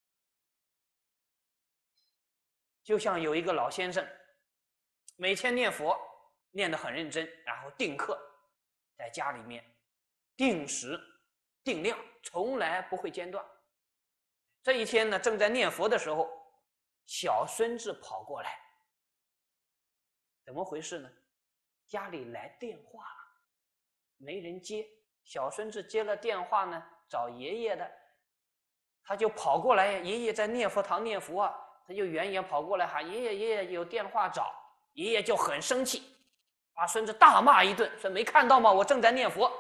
就像有一个老先生，每天念佛念得很认真，然后定课，在家里面定时定量，从来不会间断。这一天呢，正在念佛的时候，小孙子跑过来，怎么回事呢？家里来电话了，没人接。小孙子接了电话呢，找爷爷的，他就跑过来，爷爷在念佛堂念佛啊，他就远远跑过来喊爷爷，爷爷有电话找。爷爷就很生气，把孙子大骂一顿，说没看到吗？我正在念佛。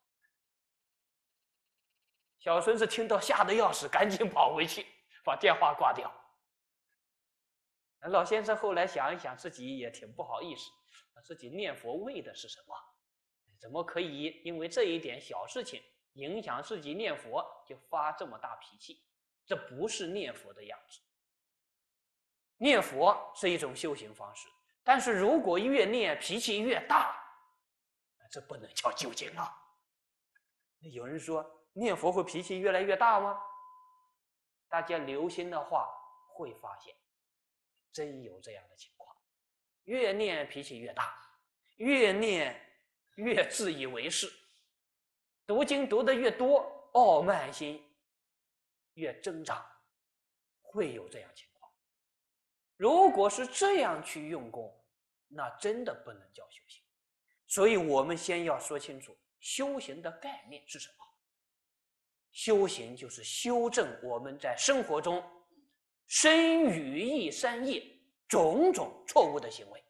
小孙子听到吓得要死，赶紧跑回去把电话挂掉。老先生后来想一想，自己也挺不好意思，自己念佛为的是什么？怎么可以因为这一点小事情影响自己念佛就发这么大脾气？这不是念佛的样子。念佛是一种修行方式，但是如果越念脾气越大，这不能叫究竟啊。有人说念佛会脾气越来越大吗？大家留心的话会发现真有这样的情况，越念脾气越大，越念越自以为是，读经读得越多，傲慢心越增长，会有这样情况。如果是这样去用功，那真的不能叫修行。所以我们先要说清楚修行的概念是什么。修行就是修正我们在生活中身语意三业种种错误的行为。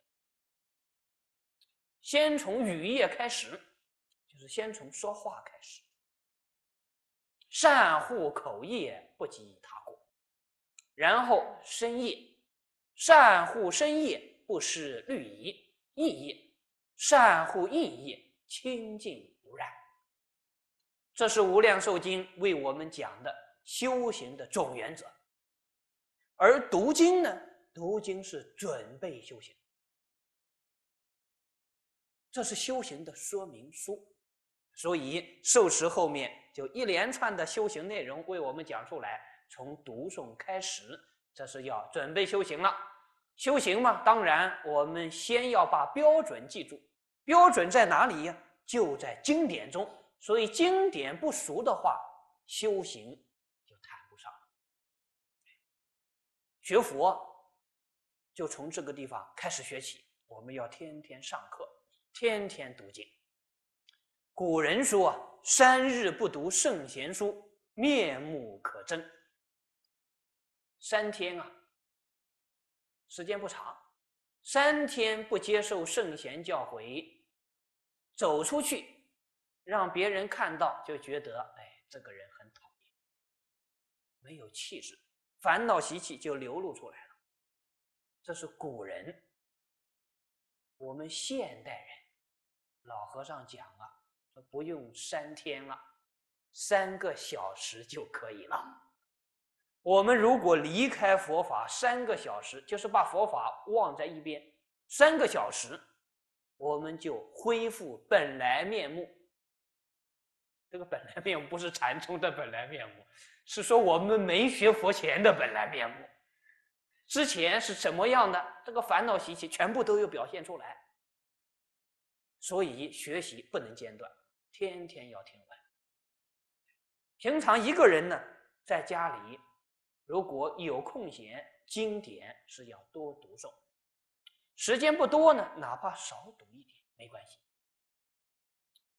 先从语业开始，就是先从说话开始，善护口业，不及他过。然后身业，善护身业，不失律仪；意业，善护意业，清净无染。这是《无量寿经》为我们讲的修行的总原则。而读经呢，读经是准备修行，这是修行的说明书。所以受持后面就一连串的修行内容为我们讲出来，从读诵开始，这是要准备修行了。修行嘛，当然我们先要把标准记住。标准在哪里呀？就在经典中。所以经典不熟的话，修行就谈不上。学佛就从这个地方开始学起，我们要天天上课，天天读经。古人说啊，三日不读圣贤书，面目可憎。三天啊，时间不长，三天不接受圣贤教诲，走出去让别人看到就觉得，哎，这个人很讨厌，没有气质，烦恼习气就流露出来了。这是古人。我们现代人，老和尚讲啊，说不用三天了，三个小时就可以了。我们如果离开佛法三个小时，就是把佛法忘在一边，三个小时，我们就恢复本来面目。这个本来面目不是禅宗的本来面目，是说我们没学佛前的本来面目。之前是什么样的，这个烦恼习气全部都有表现出来。所以学习不能间断，天天要听闻。平常一个人呢，在家里如果有空闲，经典是要多读诵。时间不多呢，哪怕少读一点没关系。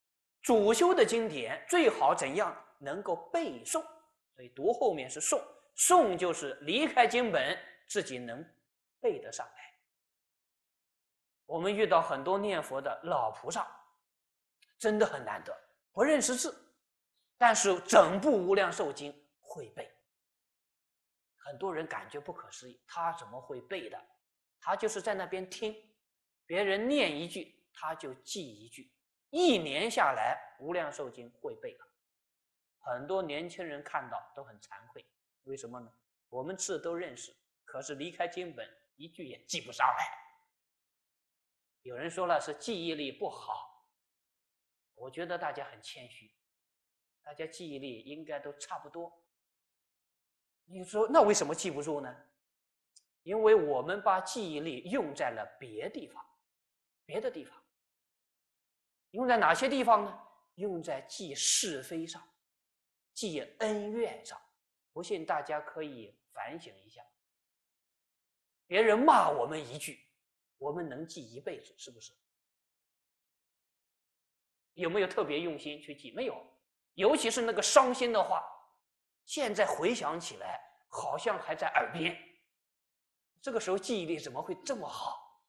主修的经典最好怎样能够背诵，所以读后面是诵，诵就是离开经本自己能背得上来。我们遇到很多念佛的老菩萨，真的很难得，不认识字，但是整部无量寿经会背。很多人感觉不可思议，他怎么会背的？他就是在那边听别人念一句，他就记一句，一年下来无量寿经会背了。很多年轻人看到都很惭愧，为什么呢？我们字都认识，可是离开经本一句也记不上来。有人说了是记忆力不好，我觉得大家很谦虚，大家记忆力应该都差不多。你说那为什么记不住呢？因为我们把记忆力用在了别地方，别的地方。用在哪些地方呢？用在记是非上，记恩怨上。不信大家可以反省一下，别人骂我们一句，我们能记一辈子，是不是？有没有特别用心去记？没有。尤其是那个伤心的话，现在回想起来好像还在耳边，这个时候记忆力怎么会这么好？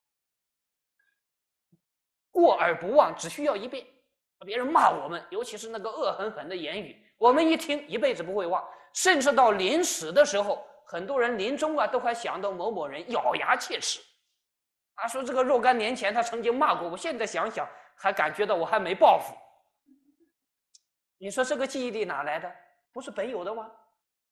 过耳不忘，只需要一遍。别人骂我们，尤其是那个恶狠狠的言语，我们一听一辈子不会忘。甚至到临死的时候，很多人临终啊都还想到某某人，咬牙切齿。他说这个若干年前他曾经骂过我，现在想想还感觉到我还没报复。你说这个记忆力哪来的？不是本有的吗？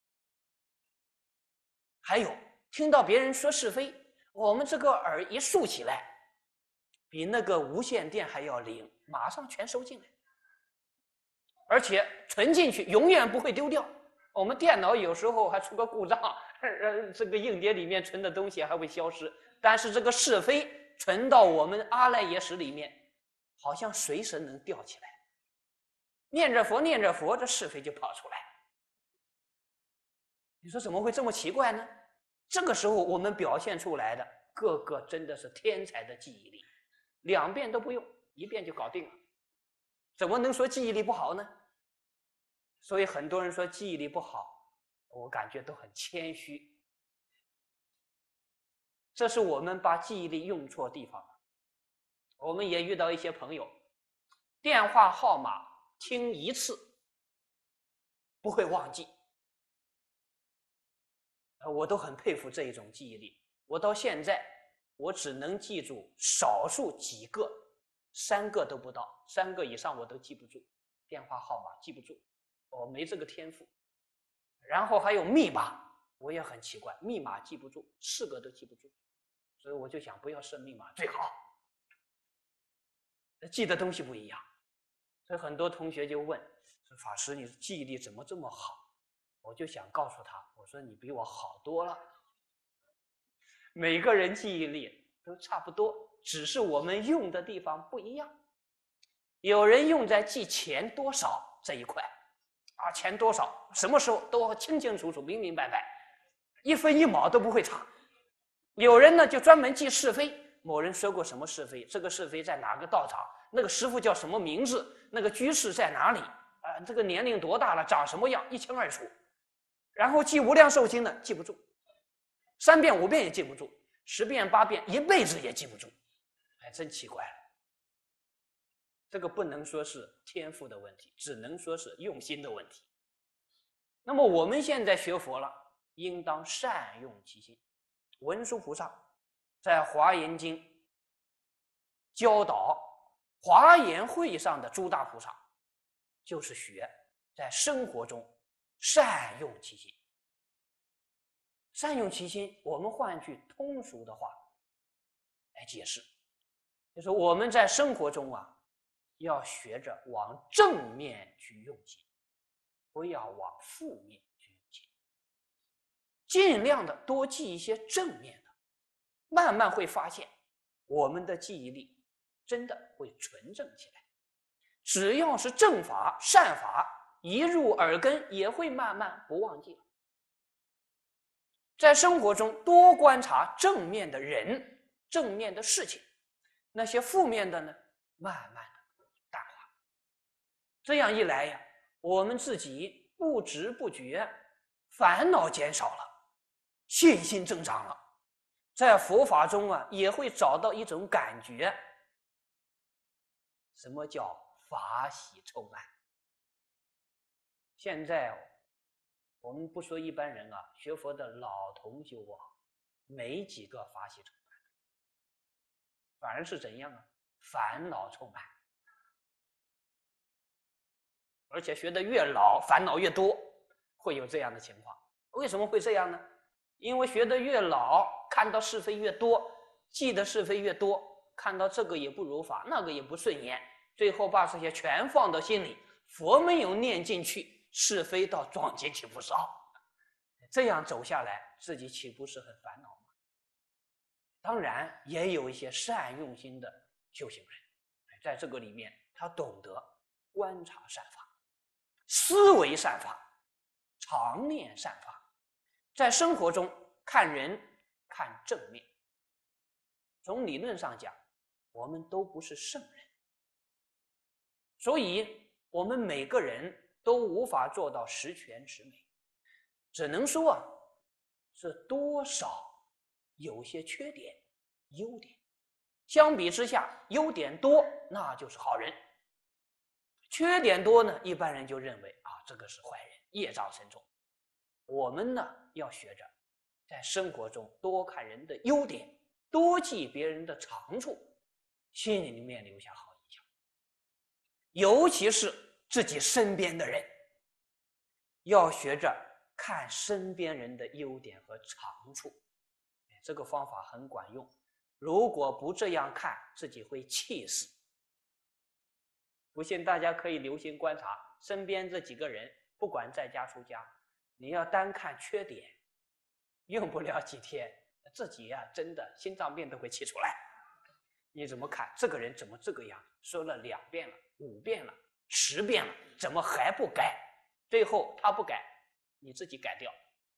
还有听到别人说是非，我们这个耳一竖起来，比那个无线电还要灵，马上全收进来，而且存进去永远不会丢掉。我们电脑有时候还出个故障，呃，这个硬碟里面存的东西还会消失，但是这个是非存到我们阿赖耶识里面，好像随时能吊起来。念着佛念着佛，这是非就跑出来。你说怎么会这么奇怪呢？这个时候我们表现出来的个个真的是天才的记忆力，两遍都不用，一遍就搞定了，怎么能说记忆力不好呢？所以很多人说记忆力不好，我感觉都很谦虚。这是我们把记忆力用错地方了。我们也遇到一些朋友，电话号码听一次不会忘记，我都很佩服这一种记忆力。我到现在我只能记住少数几个，三个都不到，三个以上我都记不住，电话号码记不住，我没这个天赋。然后还有密码，我也很奇怪，密码记不住，四个都记不住，所以我就想不要设密码最好，记的东西不一样。所以很多同学就问说，法师你记忆力怎么这么好？我就想告诉他，我说你比我好多了。每个人记忆力都差不多，只是我们用的地方不一样。有人用在记钱多少这一块啊，钱多少什么时候都清清楚楚明明白白，一分一毛都不会差。有人呢就专门记是非，某人说过什么是非，这个是非在哪个道场，那个师父叫什么名字，那个居士在哪里啊，这个年龄多大了，长什么样，一清二楚。然后记无量寿经呢记不住，三遍五遍也记不住，十遍八遍一辈子也记不住，还真奇怪了。这个不能说是天赋的问题，只能说是用心的问题。那么我们现在学佛了，应当善用其心。文殊菩萨在华严经教导华严会上的诸大菩萨，就是学在生活中善用其心。善用其心，我们换句通俗的话来解释，就是我们在生活中啊，要学着往正面去用心，不要往负面去用心，尽量的多记一些正面的，慢慢会发现我们的记忆力真的会纯正起来。只要是正法善法一入耳根，也会慢慢不忘记了。在生活中多观察正面的人，正面的事情，那些负面的呢，慢慢的淡化。 这样一来呀，我们自己不知不觉烦恼减少了，信心增长了，在佛法中啊也会找到一种感觉，什么叫法喜充满？现在我们不说一般人啊，学佛的老同修啊，没几个法喜充满，反而是怎样啊？烦恼充满。而且学得越老，烦恼越多，会有这样的情况。为什么会这样呢？因为学得越老，看到是非越多，记得是非越多，看到这个也不如法，那个也不顺眼，最后把这些全放到心里，佛没有念进去，是非倒撞进去不少。这样走下来，自己岂不是很烦恼吗？当然，也有一些善用心的修行人，在这个里面，他懂得观察善法，思维善法，常念善法，在生活中看人看正面。从理论上讲，我们都不是圣人，所以我们每个人都无法做到十全十美，只能说啊，是多少有些缺点，优点相比之下，优点多那就是好人。缺点多呢，一般人就认为啊，这个是坏人，业障深重。我们呢，要学着在生活中多看人的优点，多记别人的长处，心里面留下好印象。尤其是自己身边的人，要学着看身边人的优点和长处。这个方法很管用。如果不这样看，自己会气死。不信大家可以留心观察身边这几个人，不管在家出家，你要单看缺点，用不了几天，自己呀、啊、真的心脏病都会气出来。你怎么看这个人怎么这个样？说了两遍了，五遍了，十遍了，怎么还不改？最后他不改，你自己改掉。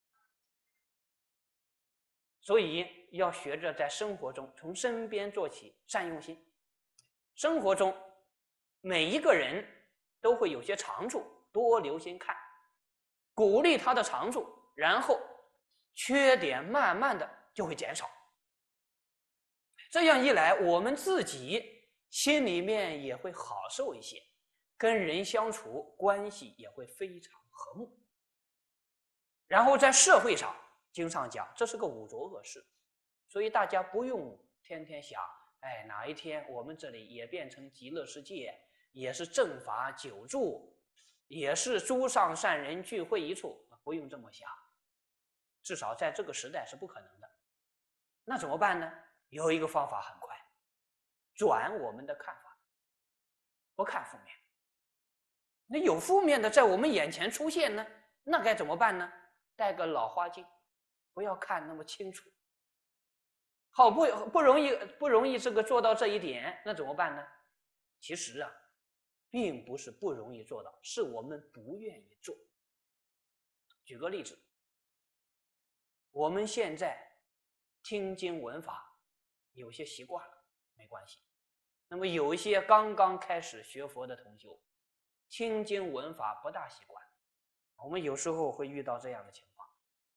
所以要学着在生活中从身边做起，善用心。生活中每一个人都会有些长处，多留心看，鼓励他的长处，然后缺点慢慢的就会减少。这样一来，我们自己心里面也会好受一些，跟人相处关系也会非常和睦。然后在社会上，经上讲这是个五浊恶世，所以大家不用天天想，哎，哪一天我们这里也变成极乐世界，也是正法久住，也是诸上善人聚会一处，不用这么想，至少在这个时代是不可能的。那怎么办呢？有一个方法很快，转我们的看法，不看负面。那有负面的在我们眼前出现呢，那该怎么办呢？戴个老花镜，不要看那么清楚。好不不容易不容易这个做到这一点，那怎么办呢？其实啊，并不是不容易做到，是我们不愿意做。举个例子，我们现在听经闻法有些习惯了，没关系。那么有一些刚刚开始学佛的同修，听经闻法不大习惯，我们有时候会遇到这样的情况。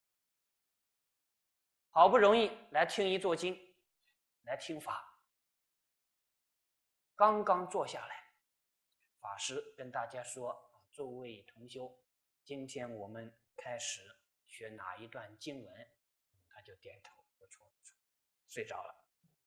好不容易来听一座经，来听法，刚刚坐下来，法师跟大家说：“诸位同修，今天我们开始学哪一段经文？”他就点头，不错不错，睡着了。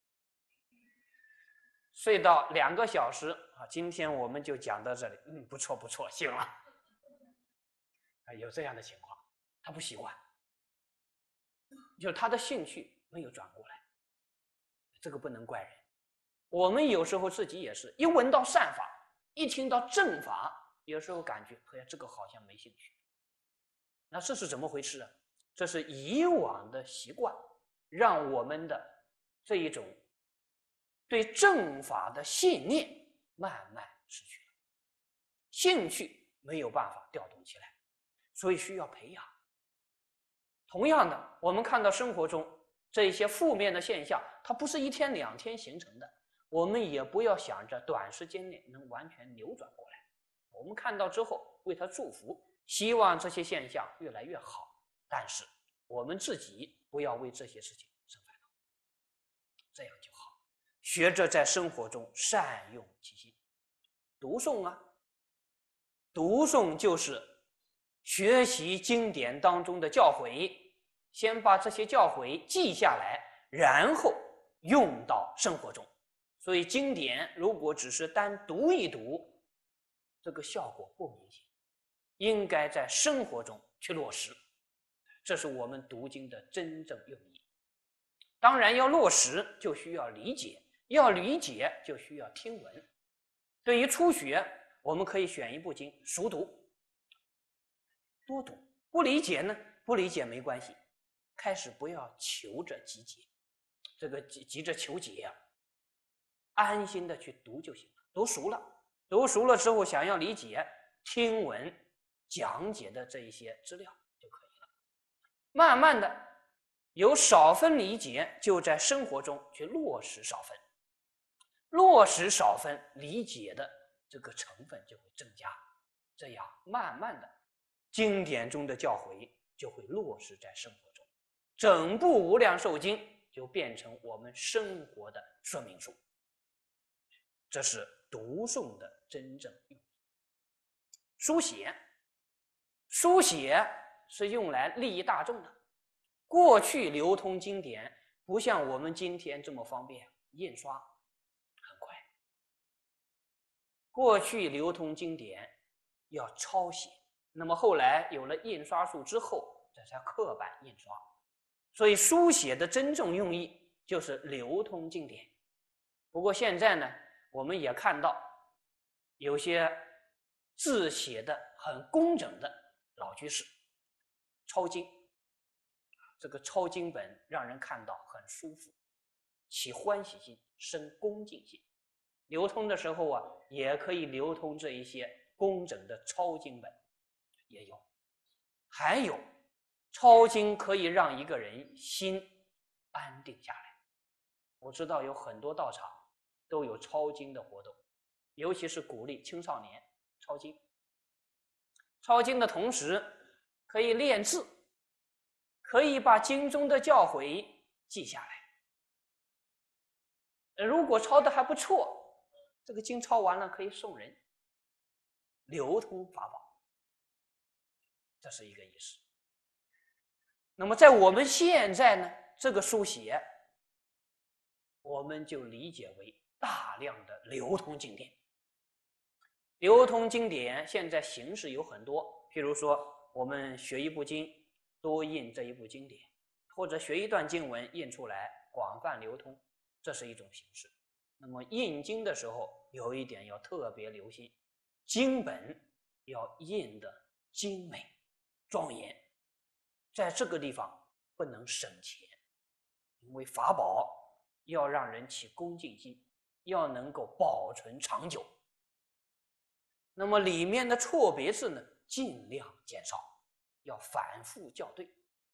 睡到两个小时啊，今天我们就讲到这里。嗯，不错不错，行了。啊，有这样的情况，他不习惯，就是他的兴趣没有转过来。这个不能怪人，我们有时候自己也是一闻到善法，一听到正法，有时候感觉哎呀，这个好像没兴趣。那这是怎么回事啊？这是以往的习惯，让我们的这一种对正法的信念慢慢失去了，兴趣没有办法调动起来，所以需要培养。同样的，我们看到生活中这一些负面的现象，它不是一天两天形成的，我们也不要想着短时间内能完全扭转过来， 我们看到之后为他祝福，希望这些现象越来越好。但是我们自己不要为这些事情生烦恼，这样就好。学着在生活中善用其心，读诵啊，读诵就是学习经典当中的教诲，先把这些教诲记下来，然后用到生活中。所以经典如果只是单读一读，这个效果不明显，应该在生活中去落实，这是我们读经的真正用意。当然要落实就需要理解，要理解就需要听闻。对于初学，我们可以选一部经熟读，多读。不理解呢，不理解没关系，开始不要求着集结，这个急急着求解啊，安心的去读就行了。读熟了，读熟了之后，想要理解听闻讲解的这一些资料就可以了。慢慢的有少分理解，就在生活中去落实少分，落实少分理解的这个成分就会增加，这样慢慢的经典中的教诲就会落实在生活中，整部无量寿经就变成我们生活的说明书。这是读诵的真正用意。书写，书写是用来利益大众的。过去流通经典不像我们今天这么方便，印刷很快。过去流通经典要抄写，那么后来有了印刷术之后，这才刻板印刷。所以书写的真正用意就是流通经典。不过现在呢，我们也看到有些字写的很工整的老居士抄经，这个抄经本让人看到很舒服，起欢喜心，生恭敬心。流通的时候啊，也可以流通这一些工整的抄经本，也有。还有抄经可以让一个人心安定下来。我知道有很多道场都有抄经的活动，尤其是鼓励青少年抄经。抄经的同时可以练字，可以把经中的教诲记下来。如果抄的还不错，这个经抄完了可以送人，流通法宝，这是一个意思。那么在我们现在呢，这个书写我们就理解为大量的流通经典。流通经典现在形式有很多，譬如说我们学一部经，多印这一部经典，或者学一段经文印出来广泛流通，这是一种形式。那么印经的时候有一点要特别留心，经本要印的精美庄严，在这个地方不能省钱，因为法宝要让人起恭敬心，要能够保存长久。那么里面的错别字呢，尽量减少，要反复校对。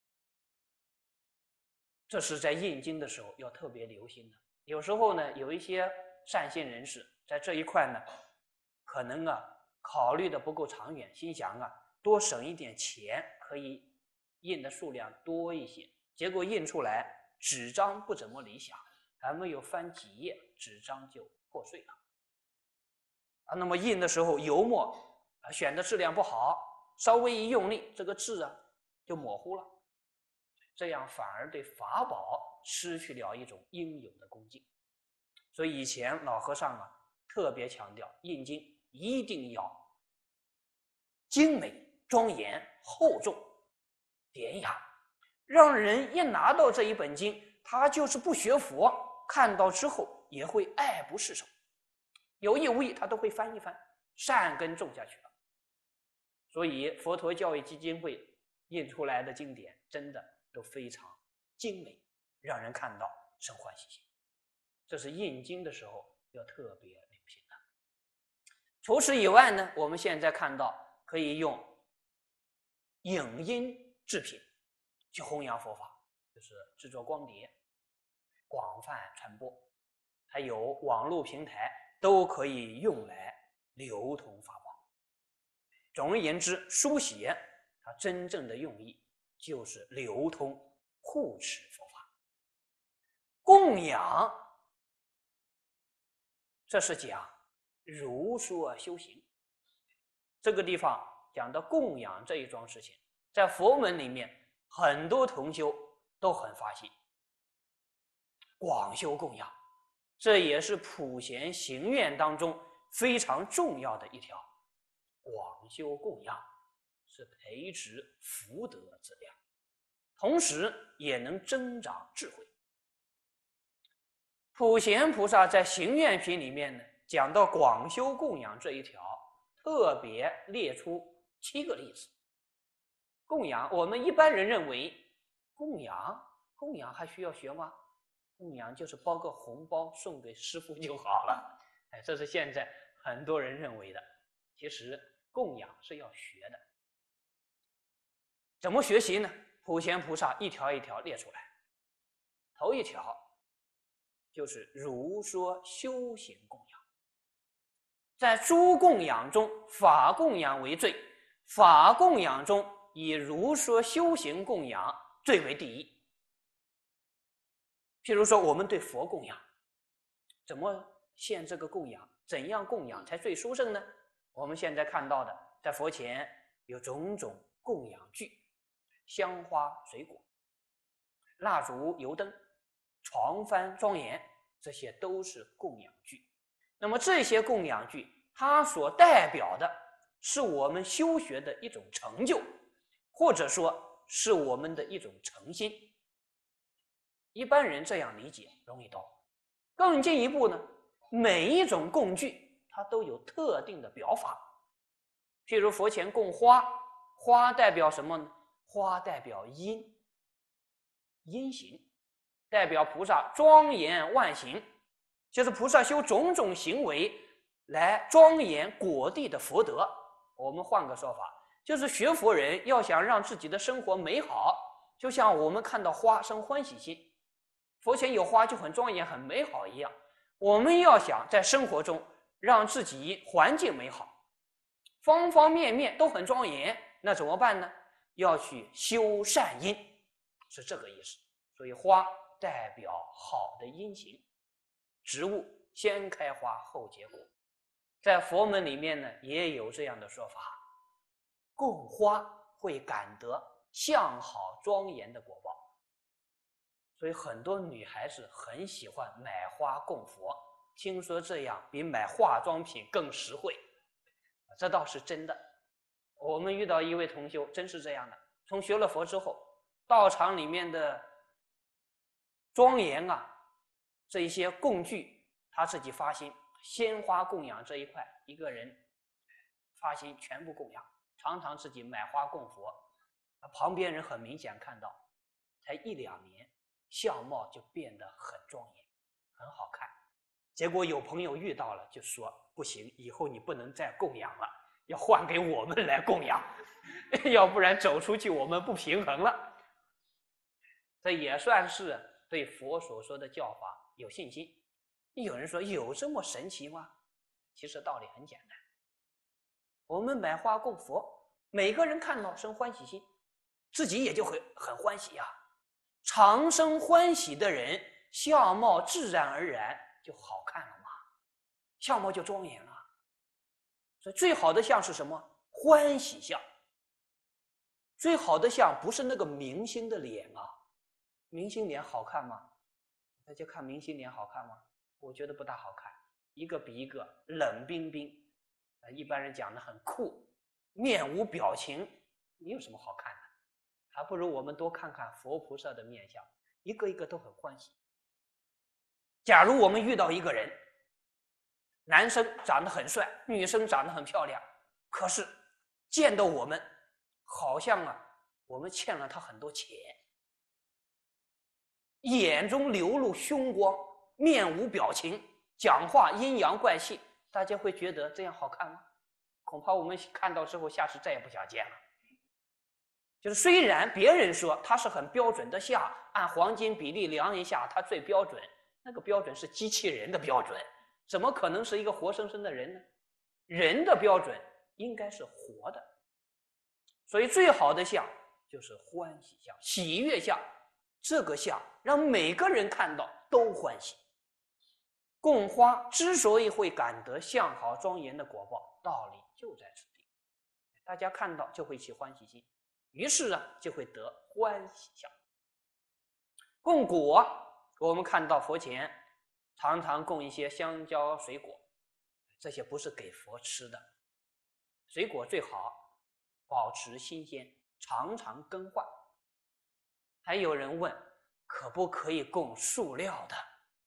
这是在印经的时候要特别留心的。有时候呢，有一些善心人士在这一块呢，可能啊考虑的不够长远，心想啊多省一点钱，可以印的数量多一些。结果印出来纸张不怎么理想，还没有翻几页，纸张就破碎了。啊，那么印的时候油墨啊选的质量不好，稍微一用力，这个字啊就模糊了，这样反而对法宝失去了一种应有的恭敬。所以以前老和尚啊特别强调，印经一定要精美庄严厚重典雅，让人一拿到这一本经，他就是不学佛，看到之后也会爱不释手，有意无意他都会翻一翻，善根种下去了。所以佛陀教育基金会印出来的经典真的都非常精美，让人看到生欢喜心。这是印经的时候要特别留心的。除此以外呢，我们现在看到可以用影音制品去弘扬佛法，就是制作光碟，广泛传播，还有网络平台都可以用来流通法宝。 总而言之，书写它真正的用意就是流通护持佛法。供养，这是讲如说修行。这个地方讲到供养这一桩事情，在佛门里面很多同修都很发心广修供养，这也是普贤行愿当中非常重要的一条。广修供养是培植福德之量，同时也能增长智慧。普贤菩萨在行愿品里面呢，讲到广修供养这一条，特别列出七个例子。供养，我们一般人认为供养供养还需要学吗？供养就是包个红包送给师父就好了，哎，这是现在很多人认为的。其实供养是要学的。怎么学习呢？普贤菩萨一条一条列出来。头一条就是如说修行供养。在诸供养中，法供养为最，法供养中以如说修行供养最为第一。譬如说我们对佛供养，怎么现这个供养，怎样供养才最殊胜呢？我们现在看到的，在佛前有种种供养具，香花水果、蜡烛油灯、床幡庄严，这些都是供养具。那么这些供养具，它所代表的是我们修学的一种成就，或者说是我们的一种诚心。一般人这样理解容易多。更进一步呢，每一种供具它都有特定的表法。譬如佛前供花，花代表什么呢？花代表因，因行，代表菩萨庄严万行，就是菩萨修种种行为来庄严果地的福德。我们换个说法，就是学佛人要想让自己的生活美好，就像我们看到花生欢喜心，佛前有花就很庄严很美好一样。我们要想在生活中让自己环境美好，方方面面都很庄严，那怎么办呢？要去修善因，是这个意思。所以花代表好的因行，植物先开花后结果。在佛门里面呢，也有这样的说法，供花会感得相好庄严的果报。所以很多女孩子很喜欢买花供佛，听说这样比买化妆品更实惠，这倒是真的。我们遇到一位同修真是这样的，从学了佛之后，道场里面的庄严啊，这一些供具他自己发心，鲜花供养这一块一个人发心全部供养，常常自己买花供佛，旁边人很明显看到，才一两年相貌就变得很庄严很好看。结果有朋友遇到了就说，不行，以后你不能再供养了，要换给我们来供养，要不然走出去我们不平衡了。这也算是对佛所说的教法有信心。有人说，有这么神奇吗？其实道理很简单，我们买花供佛，每个人看到生欢喜心，自己也就会很欢喜啊。常生欢喜的人，相貌自然而然就好看了嘛，相貌就庄严了。所以最好的相是什么？欢喜相。最好的相不是那个明星的脸啊，明星脸好看吗？大家看明星脸好看吗？我觉得不大好看，一个比一个冷冰冰，一般人讲的很酷，面无表情，你有什么好看的？还不如我们多看看佛菩萨的面相，一个一个都很欢喜。假如我们遇到一个人，男生长得很帅，女生长得很漂亮，可是见到我们好像啊我们欠了他很多钱，眼中流露凶光，面无表情，讲话阴阳怪气，大家会觉得这样好看吗？恐怕我们看到之后下次再也不想见了。就是虽然别人说他是很标准的相，按黄金比例量一下他最标准，那个标准是机器人的标准，怎么可能是一个活生生的人呢？人的标准应该是活的。所以最好的相就是欢喜相、喜悦相，这个相让每个人看到都欢喜。供花之所以会感得相好庄严的果报，道理就在此地。大家看到就会起欢喜心，于是啊就会得欢喜相。供果，我们看到佛前常常供一些香蕉、水果，这些不是给佛吃的。水果最好保持新鲜，常常更换。还有人问，可不可以供塑料的？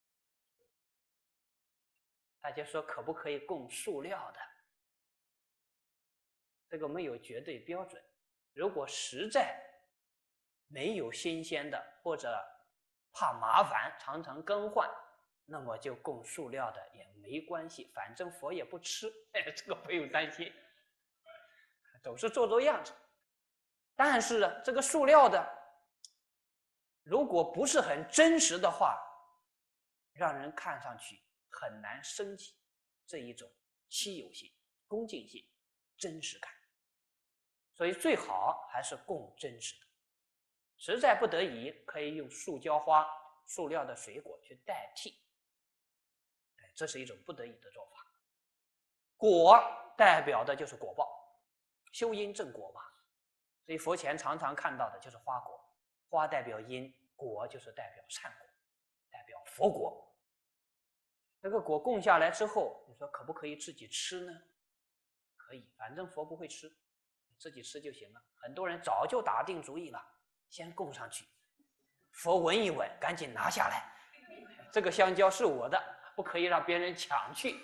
大家说可不可以供塑料的？这个没有绝对标准。如果实在没有新鲜的，或者怕麻烦常常更换，那么就供塑料的也没关系，反正佛也不吃，这个不用担心，总是做做样子。但是呢，这个塑料的如果不是很真实的话，让人看上去很难升起这一种稀有性、恭敬性、真实感。所以最好还是供真实的。实在不得已，可以用塑胶花、塑料的水果去代替，这是一种不得已的做法。果代表的就是果报，修因正果嘛。所以佛前常常看到的就是花果，花代表因，果就是代表善果，代表佛果。这个果供下来之后，你说可不可以自己吃呢？可以，反正佛不会吃，自己吃就行了。很多人早就打定主意了，先供上去，佛闻一闻，赶紧拿下来。这个香蕉是我的，不可以让别人抢去。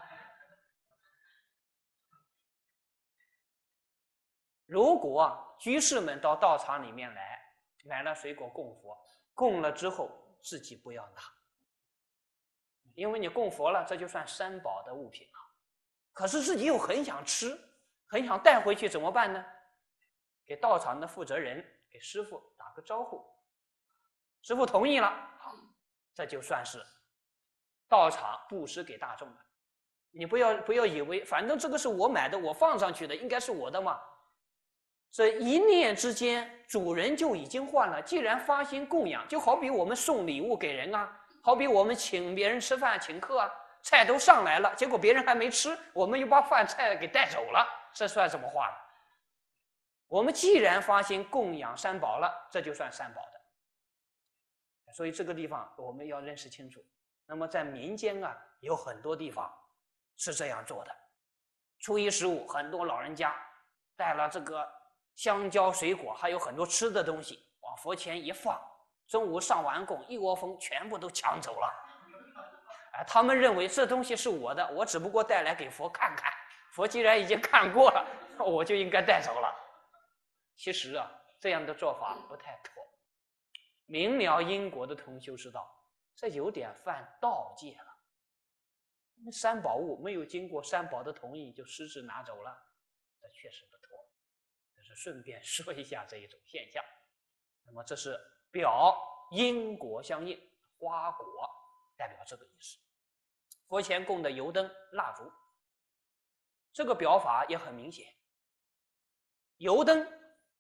如果啊，居士们到道场里面来，买了水果供佛，供了之后自己不要拿，因为你供佛了，这就算三宝的物品了。可是自己又很想吃，很想带回去，怎么办呢？给道场的负责人，给师父打个招呼，师父同意了，好，这就算是道场布施给大众的。你不要不要以为，反正这个是我买的，我放上去的，应该是我的嘛。这一念之间，主人就已经换了。既然发心供养，就好比我们送礼物给人啊，好比我们请别人吃饭请客啊，菜都上来了，结果别人还没吃，我们又把饭菜给带走了，这算什么话呢？我们既然发心供养三宝了，这就算三宝的。所以这个地方我们要认识清楚。那么在民间啊，有很多地方是这样做的。初一十五，很多老人家带了这个香蕉、水果，还有很多吃的东西，往佛前一放，中午上完供，一窝蜂全部都抢走了。哎，他们认为这东西是我的，我只不过带来给佛看看，佛既然已经看过了，我就应该带走了。其实啊，这样的做法不太妥。明了因果的同修知道，这有点犯道戒了。三宝物没有经过三宝的同意就私自拿走了，这确实不妥。这是顺便说一下这一种现象。那么这是表因果相应，花果代表这个意思。佛前供的油灯、蜡烛，这个表法也很明显。油灯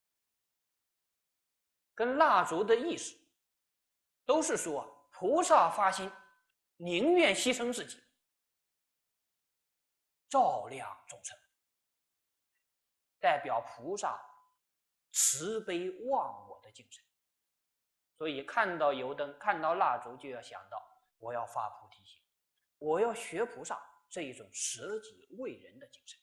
跟蜡烛的意思都是说菩萨发心，宁愿牺牲自己，照亮众生，代表菩萨慈悲忘我的精神。所以看到油灯、看到蜡烛，就要想到我要发菩提心，我要学菩萨这一种舍己为人的精神。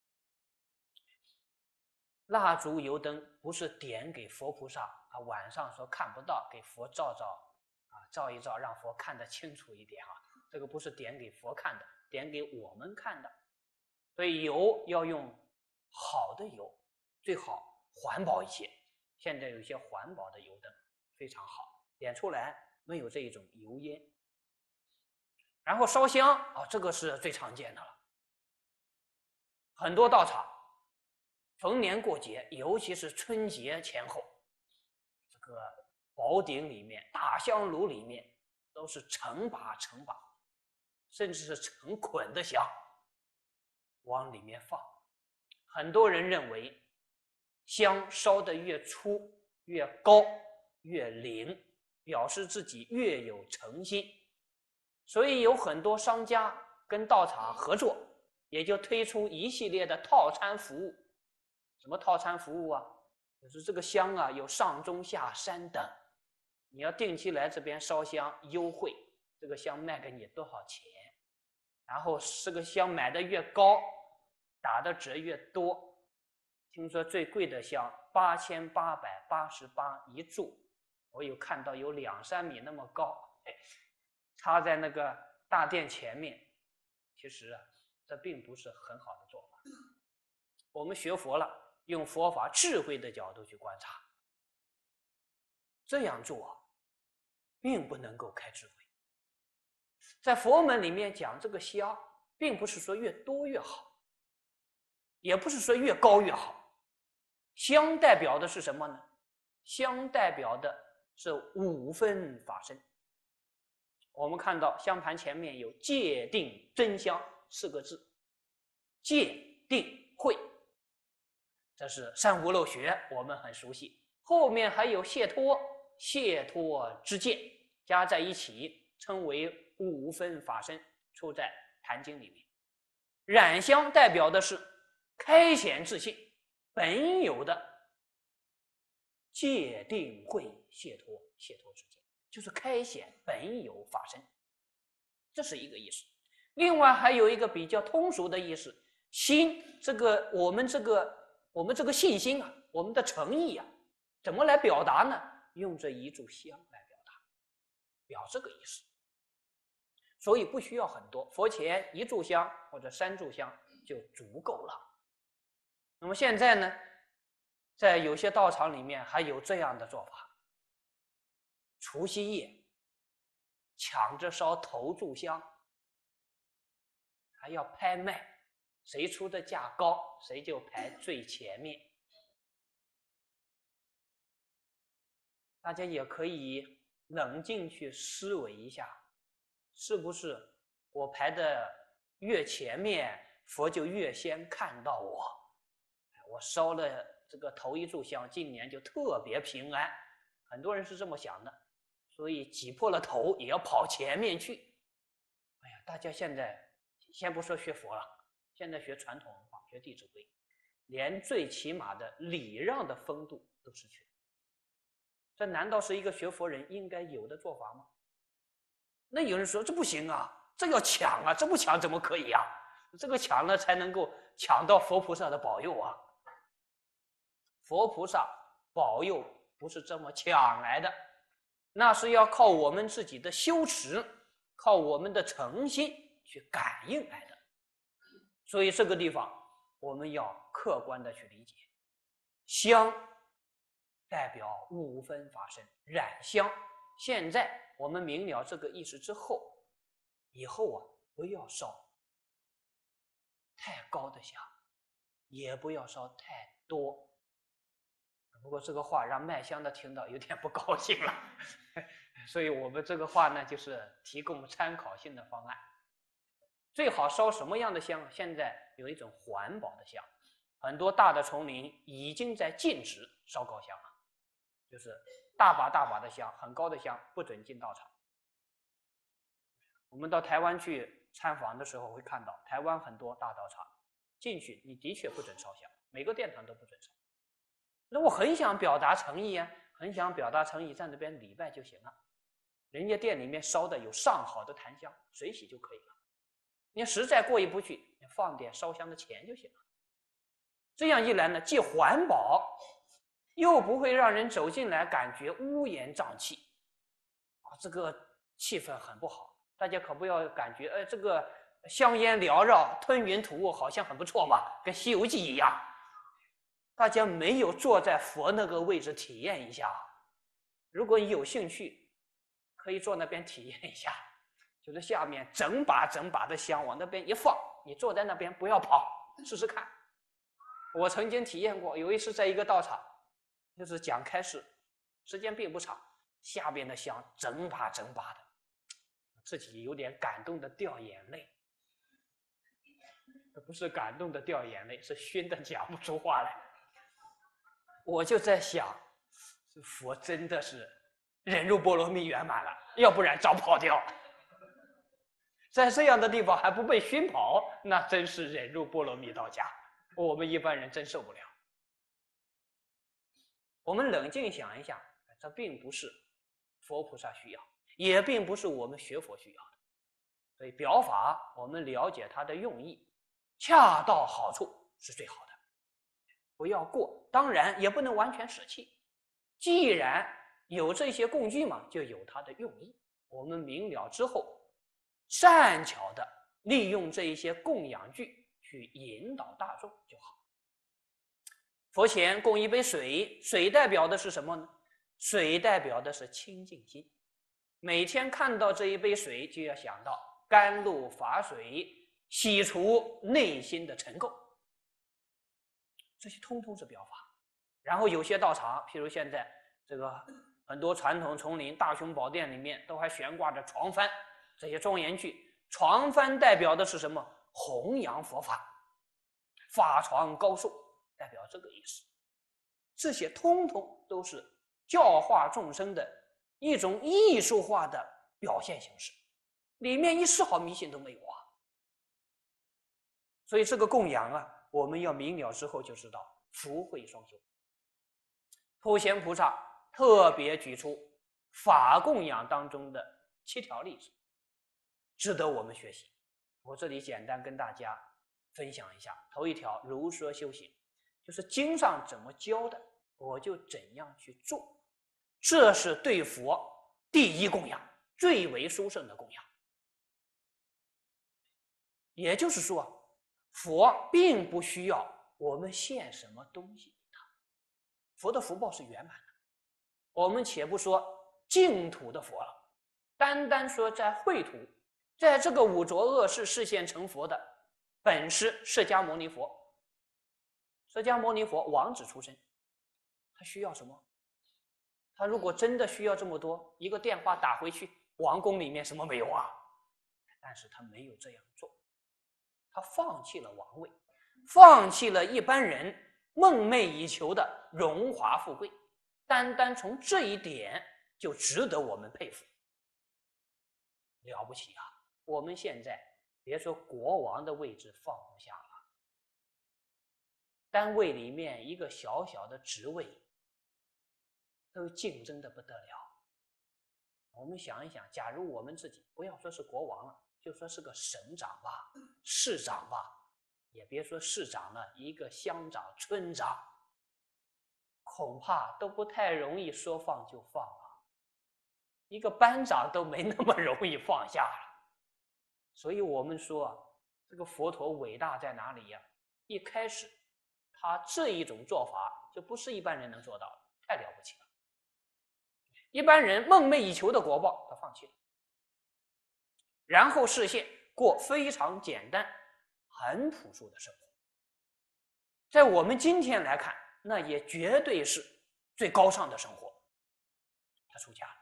蜡烛、油灯不是点给佛菩萨啊，晚上说看不到，给佛照照啊，照一照，让佛看得清楚一点啊。这个不是点给佛看的，点给我们看的。所以油要用好的油，最好环保一些。现在有一些环保的油灯非常好，点出来没有这一种油烟。然后烧香啊，这个是最常见的了。很多道场逢年过节，尤其是春节前后，这个宝顶里面、大香炉里面都是成把成把，甚至是成捆的香往里面放。 很多人认为香烧得越粗越高越灵，表示自己越有诚心，所以有很多商家跟道场合作，也就推出一系列的套餐服务。什么套餐服务啊？就是这个香啊有上中下三等，你要定期来这边烧香优惠，这个香卖给你多少钱，然后这个香买的越高打的折越多。听说最贵的香八千八百八十八一柱，我有看到有两三米那么高，插在那个大殿前面。其实啊，这并不是很好的做法。我们学佛了，用佛法智慧的角度去观察，这样做并不能够开智慧。在佛门里面讲这个香，并不是说越多越好，也不是说越高越好。香代表的是什么呢？香代表的是五分法身。我们看到香盘前面有戒定真香四个字，戒定慧，这是三无漏学，我们很熟悉。后面还有解脱，解脱之戒加在一起称为五分法身，出在《坛经》里面。染香代表的是开显自信本有的戒定慧解脱解脱之戒，就是开显本有法身，这是一个意思。另外还有一个比较通俗的意思，心，这个我们这个我们这个信心啊，我们的诚意啊，怎么来表达呢？用这一炷香来表达，表这个意思。所以不需要很多，佛前一炷香或者三炷香就足够了。那么现在呢，在有些道场里面还有这样的做法，除夕夜抢着烧头炷香，还要拍卖，谁出的价高谁就排最前面。大家也可以冷静去思维一下，是不是我排的越前面，佛就越先看到我？我烧了这个头一炷香，今年就特别平安。很多人是这么想的，所以挤破了头也要跑前面去。哎呀，大家现在先不说学佛了，现在学传统文化，学《弟子规》，连最起码的礼让的风度都失去了。这难道是一个学佛人应该有的做法吗？那有人说这不行啊，这要抢啊，这不抢怎么可以啊？这个抢了才能够抢到佛菩萨的保佑啊。佛菩萨保佑不是这么抢来的，那是要靠我们自己的修持，靠我们的诚心去感应来的。所以这个地方我们要客观的去理解，香代表五分法身，染香。现在我们明了这个意思之后，以后啊不要烧太高的香，也不要烧太多。不过这个话让卖香的听到有点不高兴了，所以我们这个话呢，就是提供参考性的方案。最好烧什么样的香？现在有一种环保的香，很多大的丛林已经在禁止烧高香了，就是大把大把的香，很高的香不准进道场。我们到台湾去参访的时候会看到，台湾很多大道场进去你的确不准烧香，每个殿堂都不准烧。那我很想表达诚意啊，很想表达诚意，在那边礼拜就行了。人家店里面烧的有上好的檀香，水洗就可以了。你实在过意不去，你放点烧香的钱就行了。这样一来呢，既环保，又不会让人走进来感觉乌烟瘴气，啊，这个气氛很不好。大家可不要感觉，呃，这个香烟缭绕、吞云吐雾，好像很不错吧？跟《西游记》一样。大家没有坐在佛那个位置体验一下，如果你有兴趣，可以坐那边体验一下，就是下面整把整把的香往那边一放，你坐在那边不要跑，试试看。我曾经体验过，有一次在一个道场，就是讲开示，时间并不长，下边的香整把整把的，自己有点感动的掉眼泪。 不是感动的掉眼泪，是熏的讲不出话来。我就在想，这佛真的是忍辱波罗蜜圆满了，要不然早跑掉了。在这样的地方还不被熏跑，那真是忍辱波罗蜜到家，我们一般人真受不了。我们冷静想一想，这并不是佛菩萨需要，也并不是我们学佛需要的。所以表法，我们了解它的用意，恰到好处是最好的，不要过，当然也不能完全舍弃。既然有这些工具嘛，就有它的用意。我们明了之后，善巧的利用这一些供养具去引导大众就好。佛前供一杯水，水代表的是什么呢？水代表的是清净心。每天看到这一杯水，就要想到甘露法水，洗除内心的尘垢。这些通通是表法。然后有些道场，譬如现在这个很多传统丛林大雄宝殿里面都还悬挂着床幡，这些庄严具。床幡代表的是什么？弘扬佛法，法床高寿，代表这个意思。这些通通都是教化众生的一种艺术化的表现形式，里面一丝毫迷信都没有啊。所以这个供养啊，我们要明了之后就知道福慧双修。普贤菩萨特别举出法供养当中的七条例子，值得我们学习。我这里简单跟大家分享一下。头一条，如说修行，就是经上怎么教的，我就怎样去做，这是对佛第一供养，最为殊胜的供养。也就是说，佛并不需要我们献什么东西给他，佛的福报是圆满的。我们且不说净土的佛了，单单说在秽土，在这个五浊恶世示现成佛的本师释迦牟尼佛。释迦牟尼佛王子出身，他需要什么？他如果真的需要这么多，一个电话打回去，王宫里面什么没有啊？但是他没有这样做，他放弃了王位，放弃了一般人梦寐以求的荣华富贵，单单从这一点就值得我们佩服。了不起啊！我们现在别说国王的位置放不下了，单位里面一个小小的职位都竞争的不得了。我们想一想，假如我们自己不要说是国王了，就说是个省长吧，市长吧，也别说市长了，一个乡长、村长，恐怕都不太容易说放就放了。一个班长都没那么容易放下了。所以我们说啊，这个佛陀伟大在哪里呀？一开始他这一种做法就不是一般人能做到的，太了不起了。一般人梦寐以求的国报他放弃了，然后示现过非常简单很朴素的生活。在我们今天来看，那也绝对是最高尚的生活。他出家了，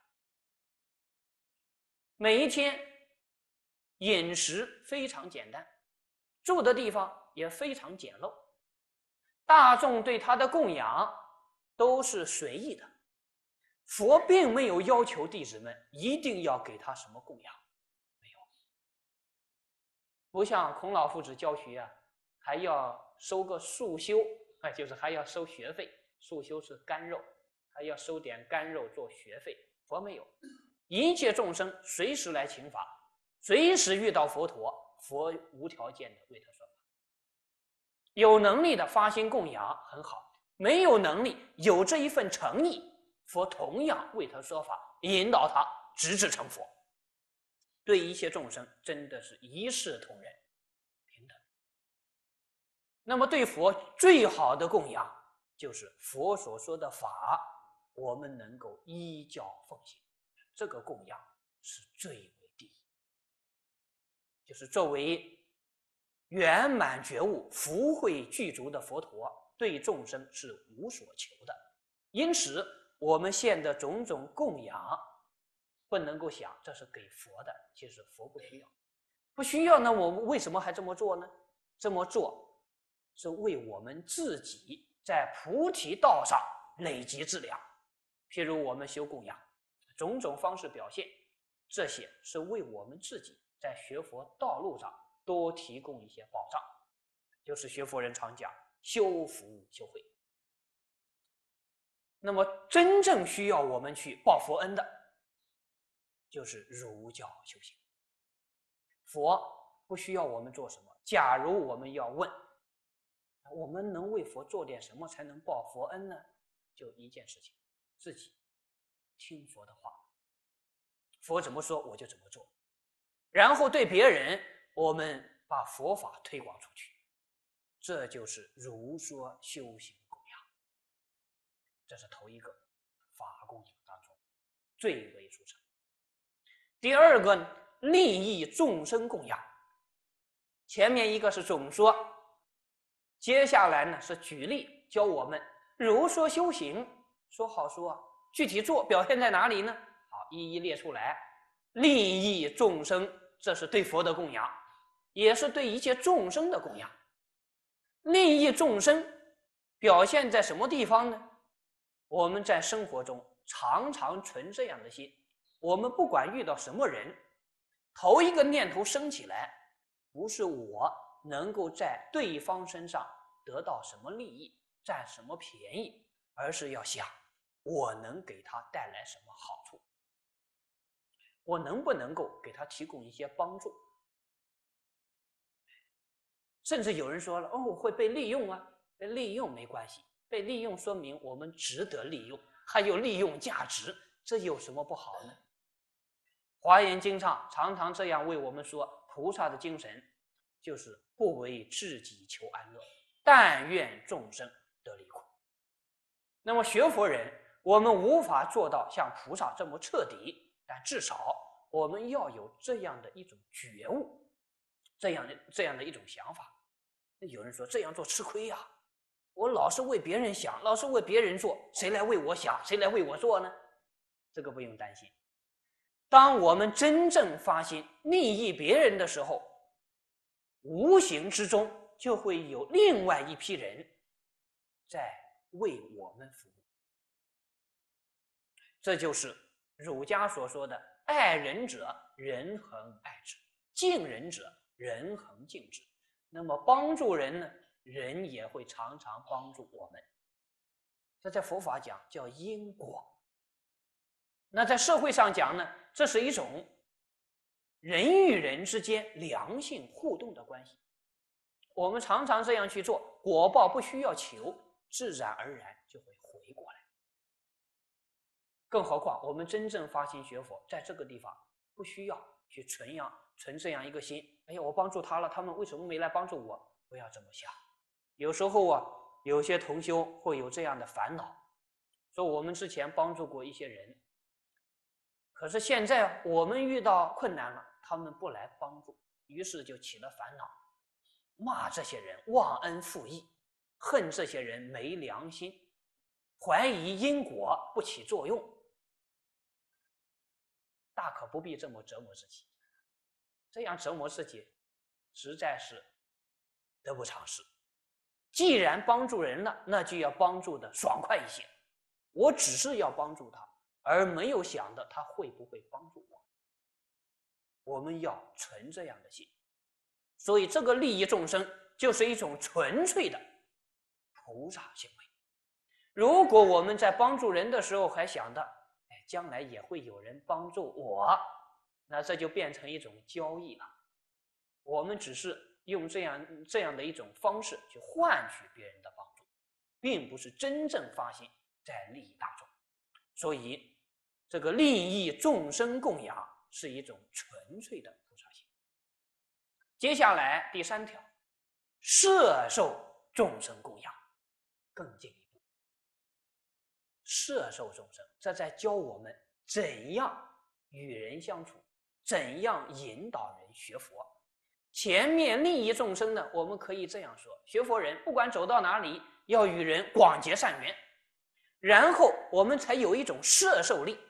每一天饮食非常简单，住的地方也非常简陋，大众对他的供养都是随意的。佛并没有要求弟子们一定要给他什么供养，没有。不像孔老夫子教学啊，还要收个束修，哎，就是还要收学费。束修是干肉，还要收点干肉做学费。佛没有，一切众生随时来请法，随时遇到佛陀，佛无条件的为他说法。有能力的发心供养很好，没有能力有这一份诚意，佛同样为他说法，引导他直至成佛。对一切众生真的是一视同仁，平等。那么对佛最好的供养，就是佛所说的法，我们能够依教奉行，这个供养是最为第一。就是作为圆满觉悟、福慧具足的佛陀，对众生是无所求的。因此我们现的种种供养，不能够想这是给佛的，其实佛不需要。不需要呢，我们为什么还这么做呢？ 这么做是为我们自己在菩提道上累积质量。譬如我们修供养，种种方式表现，这些是为我们自己在学佛道路上多提供一些保障，就是学佛人常讲修福修慧。那么真正需要我们去报佛恩的，就是儒教修行。佛不需要我们做什么，假如我们要问我们能为佛做点什么才能报佛恩呢？就一件事情，自己听佛的话，佛怎么说我就怎么做，然后对别人我们把佛法推广出去，这就是儒说修行供养。这是头一个法供养当中最为殊胜。第二个呢，利益众生供养。前面一个是总说，接下来呢是举例教我们儒说修行。说好说，具体做表现在哪里呢？好，一一列出来。利益众生，这是对佛的供养，也是对一切众生的供养。利益众生表现在什么地方呢？我们在生活中常常存这样的心，我们不管遇到什么人，头一个念头升起来，不是我能够在对方身上得到什么利益，占什么便宜，而是要想我能给他带来什么好处，我能不能够给他提供一些帮助。甚至有人说了，哦，会被利用啊，被利用没关系，被利用说明我们值得利用，还有利用价值，这有什么不好呢？华严经上常常这样为我们说，菩萨的精神就是不为自己求安乐，但愿众生得离苦。那么学佛人，我们无法做到像菩萨这么彻底，但至少我们要有这样的一种觉悟，这样的这样的一种想法。有人说这样做吃亏呀、啊，我老是为别人想，老是为别人做，谁来为我想，谁来为我做呢？这个不用担心。当我们真正发心利益别人的时候，无形之中就会有另外一批人在为我们服务。这就是儒家所说的爱人者人恒爱之，敬人者人恒敬之。那么帮助人呢，人也会常常帮助我们。这在佛法讲叫因果。那在社会上讲呢，这是一种人与人之间良性互动的关系。我们常常这样去做，果报不需要求，自然而然就会回过来。更何况我们真正发心学佛，在这个地方不需要去存样存这样一个心，哎呀，我帮助他了，他们为什么没来帮助我？不要这么想。有时候啊，有些同修会有这样的烦恼，说我们之前帮助过一些人，可是现在我们遇到困难了，他们不来帮助，于是就起了烦恼，骂这些人忘恩负义，恨这些人没良心，怀疑因果不起作用。大可不必这么折磨自己，这样折磨自己实在是得不偿失。既然帮助人了，那就要帮助的爽快一些。我只是要帮助他，而没有想的他会不会帮助我。我们要存这样的心，所以这个利益众生就是一种纯粹的菩萨行为。如果我们在帮助人的时候还想到，哎，将来也会有人帮助我，那这就变成一种交易了。我们只是用这样这样的一种方式去换取别人的帮助，并不是真正发心在利益大众。所以这个利益众生供养是一种纯粹的菩萨行。接下来第三条，摄受众生供养，更进一步。摄受众生，这在教我们怎样与人相处，怎样引导人学佛。前面利益众生呢，我们可以这样说，学佛人不管走到哪里，要与人广结善缘，然后我们才有一种摄受力。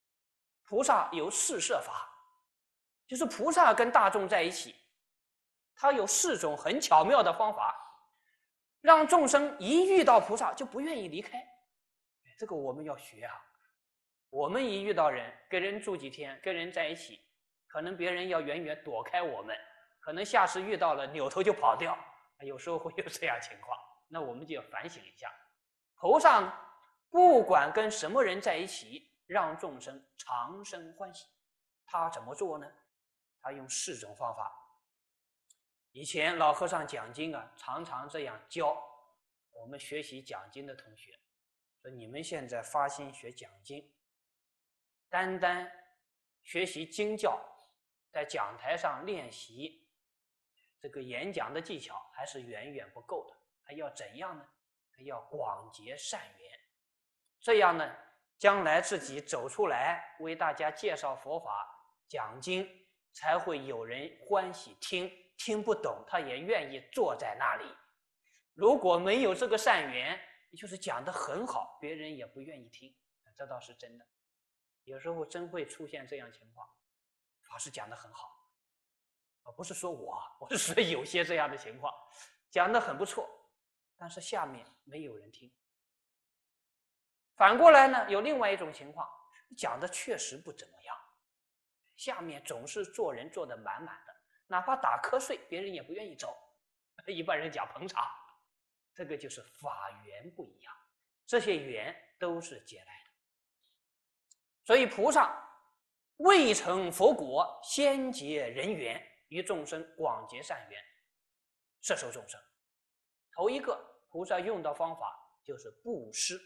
菩萨有四摄法，就是菩萨跟大众在一起， 他有四种很巧妙的方法，让众生一遇到菩萨就不愿意离开。这个我们要学啊！我们一遇到人，跟人住几天，跟人在一起，可能别人要远远躲开我们，可能下次遇到了扭头就跑掉，有时候会有这样情况。那我们就要反省一下，菩萨呢，不管跟什么人在一起，让众生长生欢喜，他怎么做呢？他用四种方法。以前老和尚讲经啊，常常这样教我们学习讲经的同学，说你们现在发心学讲经，单单学习经教，在讲台上练习这个演讲的技巧还是远远不够的，还要怎样呢？还要广结善缘，这样呢，将来自己走出来为大家介绍佛法讲经，才会有人欢喜听，听不懂他也愿意坐在那里。如果没有这个善缘，就是讲得很好，别人也不愿意听，这倒是真的。有时候真会出现这样情况，法师讲得很好，不是说我，我是说有些这样的情况，讲得很不错，但是下面没有人听。反过来呢，有另外一种情况，讲的确实不怎么样，下面总是做人做得满满的，哪怕打瞌睡，别人也不愿意走。一般人讲捧场，这个就是法缘不一样，这些缘都是结来的。所以菩萨未成佛果，先结人缘，于众生广结善缘，摄受众生。头一个菩萨用的方法就是布施。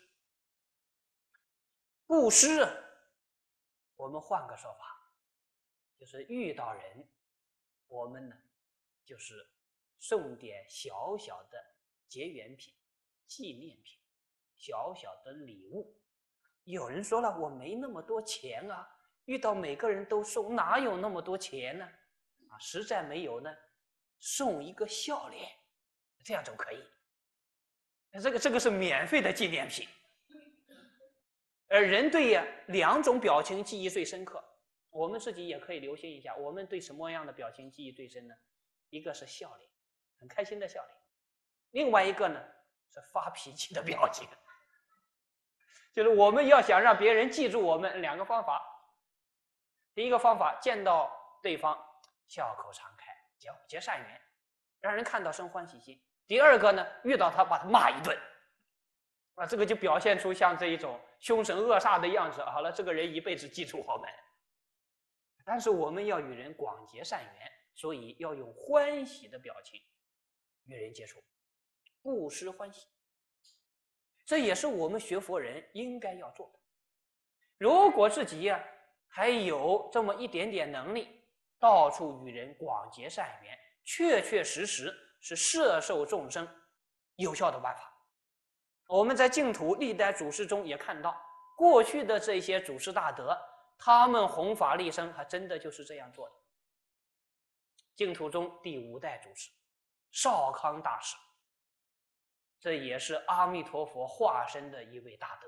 布施，我们换个说法，就是遇到人，我们呢就是送点小小的结缘品、纪念品、小小的礼物。有人说了，我没那么多钱啊，遇到每个人都送，哪有那么多钱呢？啊，实在没有呢，送一个笑脸，这样总可以。这个这个是免费的纪念品。而人对呀两种表情记忆最深刻，我们自己也可以留心一下，我们对什么样的表情记忆最深呢？一个是笑脸，很开心的笑脸；另外一个呢是发脾气的表情。就是我们要想让别人记住我们，两个方法。第一个方法，见到对方笑口常开，结结善缘，让人看到生欢喜心。第二个呢，遇到他把他骂一顿，啊，这个就表现出像这一种凶神恶煞的样子。好了，这个人一辈子记住我们。但是我们要与人广结善缘，所以要用欢喜的表情与人接触，布施欢喜。这也是我们学佛人应该要做的。如果自己呀、啊、还有这么一点点能力，到处与人广结善缘，确确实实是摄受众生有效的办法。我们在净土历代祖师中也看到，过去的这些祖师大德，他们弘法利生还真的就是这样做的。净土中第五代祖师少康大师，这也是阿弥陀佛化身的一位大德。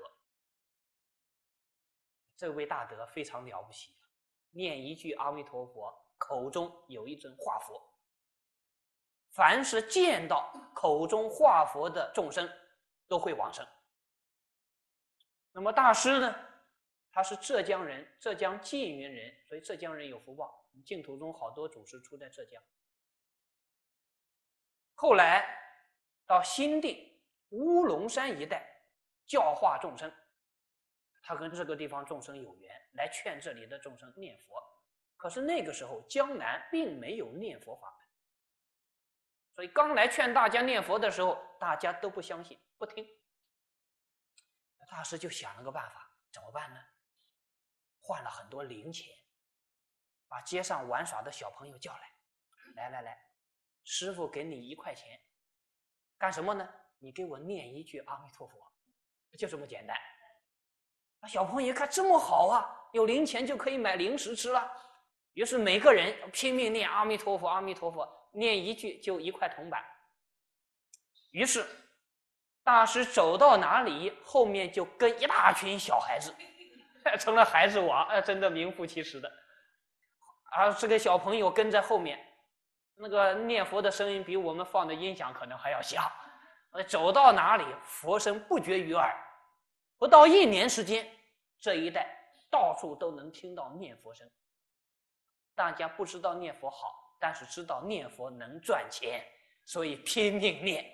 这位大德非常了不起，念一句阿弥陀佛，口中有一尊化佛。凡是见到口中化佛的众生，都会往生。那么大师呢，他是浙江人，浙江缙云人，所以浙江人有福报。净土中好多祖师出在浙江。后来到新定乌龙山一带教化众生，他跟这个地方众生有缘，来劝这里的众生念佛。可是那个时候江南并没有念佛法门，所以刚来劝大家念佛的时候，大家都不相信，不听。大师就想了个办法，怎么办呢？换了很多零钱，把街上玩耍的小朋友叫来，来来来，师父给你一块钱，干什么呢？你给我念一句阿弥陀佛，就这么简单。小朋友一看这么好啊，有零钱就可以买零食吃了。于是每个人拼命念阿弥陀佛，阿弥陀佛，念一句就一块铜板。于是大师走到哪里，后面就跟一大群小孩子，成了孩子王，真的名副其实的。而这个小朋友跟在后面， 那个念佛的声音比我们放的音响可能还要响。走到哪里，佛声不绝于耳。不到一年时间，这一带到处都能听到念佛声。大家不知道念佛好，但是知道念佛能赚钱，所以拼命念。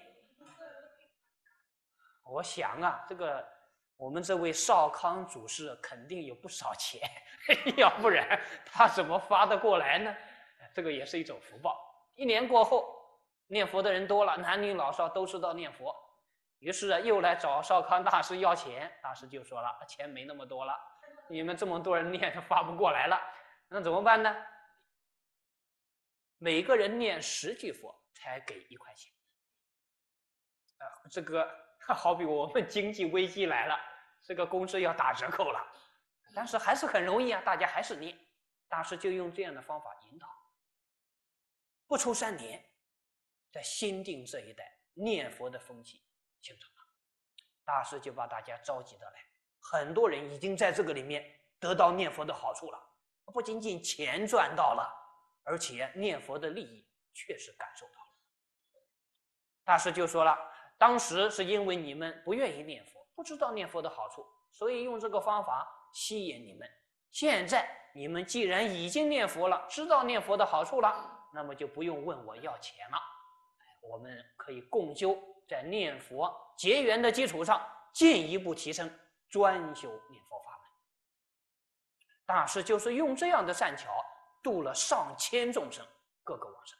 我想啊，这个我们这位少康祖师肯定有不少钱，要不然他怎么发得过来呢？这个也是一种福报。一年过后，念佛的人多了，男女老少都知道念佛，于是啊，又来找少康大师要钱。大师就说了，钱没那么多了，你们这么多人念发不过来了，那怎么办呢？每个人念十句佛才给一块钱。啊，这个好比我们经济危机来了，这个工资要打折扣了，但是还是很容易啊，大家还是念。大师就用这样的方法引导。不出三年，在新定这一带念佛的风气形成了，大师就把大家召集得来，很多人已经在这个里面得到念佛的好处了，不仅仅钱赚到了，而且念佛的利益确实感受到了。大师就说了，当时是因为你们不愿意念佛，不知道念佛的好处，所以用这个方法吸引你们。现在你们既然已经念佛了，知道念佛的好处了，那么就不用问我要钱了，我们可以共修，在念佛结缘的基础上进一步提升，专修念佛法门。大师就是用这样的善巧度了上千众生，各个往生。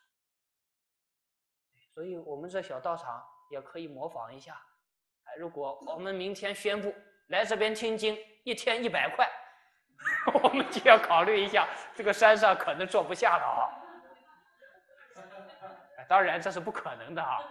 所以我们这小道场也可以模仿一下。如果我们明天宣布来这边听经，一天一百块，我们就要考虑一下，这个山上可能坐不下了啊。当然这是不可能的啊。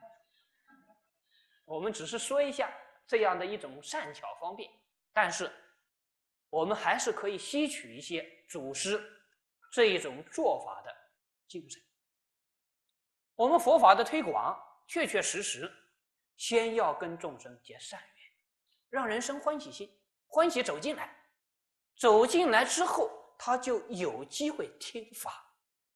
我们只是说一下这样的一种善巧方便，但是我们还是可以吸取一些祖师这一种做法的精神。我们佛法的推广，确确实实先要跟众生结善缘，让人生欢喜心，欢喜走进来，走进来之后，他就有机会听法，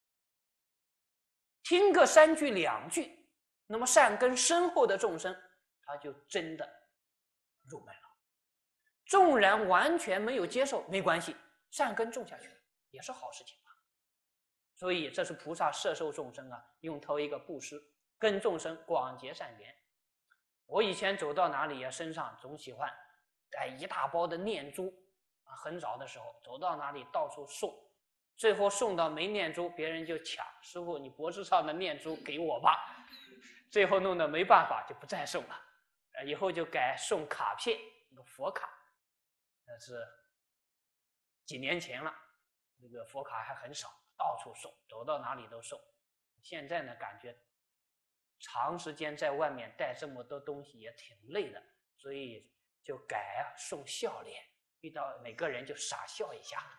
听个三句两句，那么善根深厚的众生，他就真的入门了。纵然完全没有接受，没关系，善根种下去也是好事情啊。所以这是菩萨摄受众生啊，用头一个布施，跟众生广结善缘。我以前走到哪里呀，身上总喜欢带一大包的念珠啊，很早的时候走到哪里到处送，最后送到没念珠，别人就抢，师父你脖子上的念珠给我吧，最后弄得没办法就不再送了，呃，以后就改送卡片，那个佛卡，那是几年前了，那个佛卡还很少，到处送，走到哪里都送。现在呢，感觉长时间在外面带这么多东西也挺累的，所以就改啊送笑脸，遇到每个人就傻笑一下。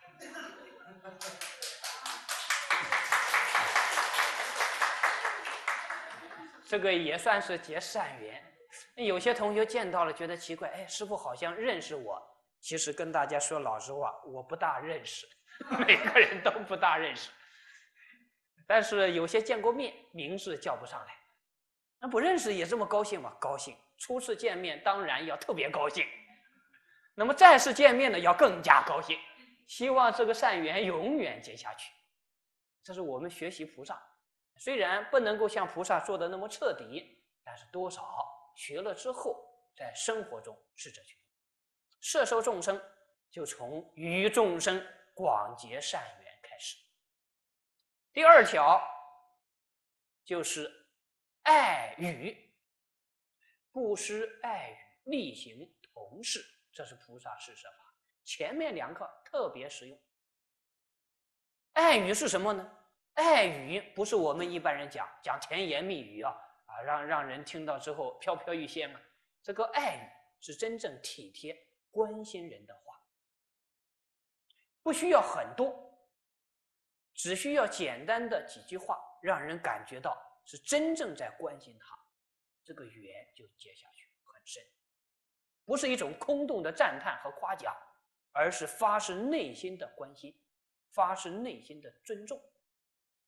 这个也算是结善缘。有些同学见到了觉得奇怪，哎，师父好像认识我。其实跟大家说老实话，我不大认识，每个人都不大认识。但是有些见过面，名字叫不上来。那不认识也这么高兴吗？高兴。初次见面当然要特别高兴，那么再次见面呢，要更加高兴。希望这个善缘永远结下去。这是我们学习菩萨，虽然不能够像菩萨做的那么彻底，但是多少学了之后，在生活中试着去用。摄受众生，就从与众生广结善缘开始。第二条就是爱语，布施、爱语、力行同事，这是菩萨施舍法。前面两个特别实用。爱语是什么呢？爱语不是我们一般人讲讲甜言蜜语啊啊，让让人听到之后飘飘欲仙啊。这个爱语是真正体贴、关心人的话，不需要很多，只需要简单的几句话，让人感觉到是真正在关心他，这个缘就结下去很深。不是一种空洞的赞叹和夸奖，而是发自内心的关心，发自内心的尊重。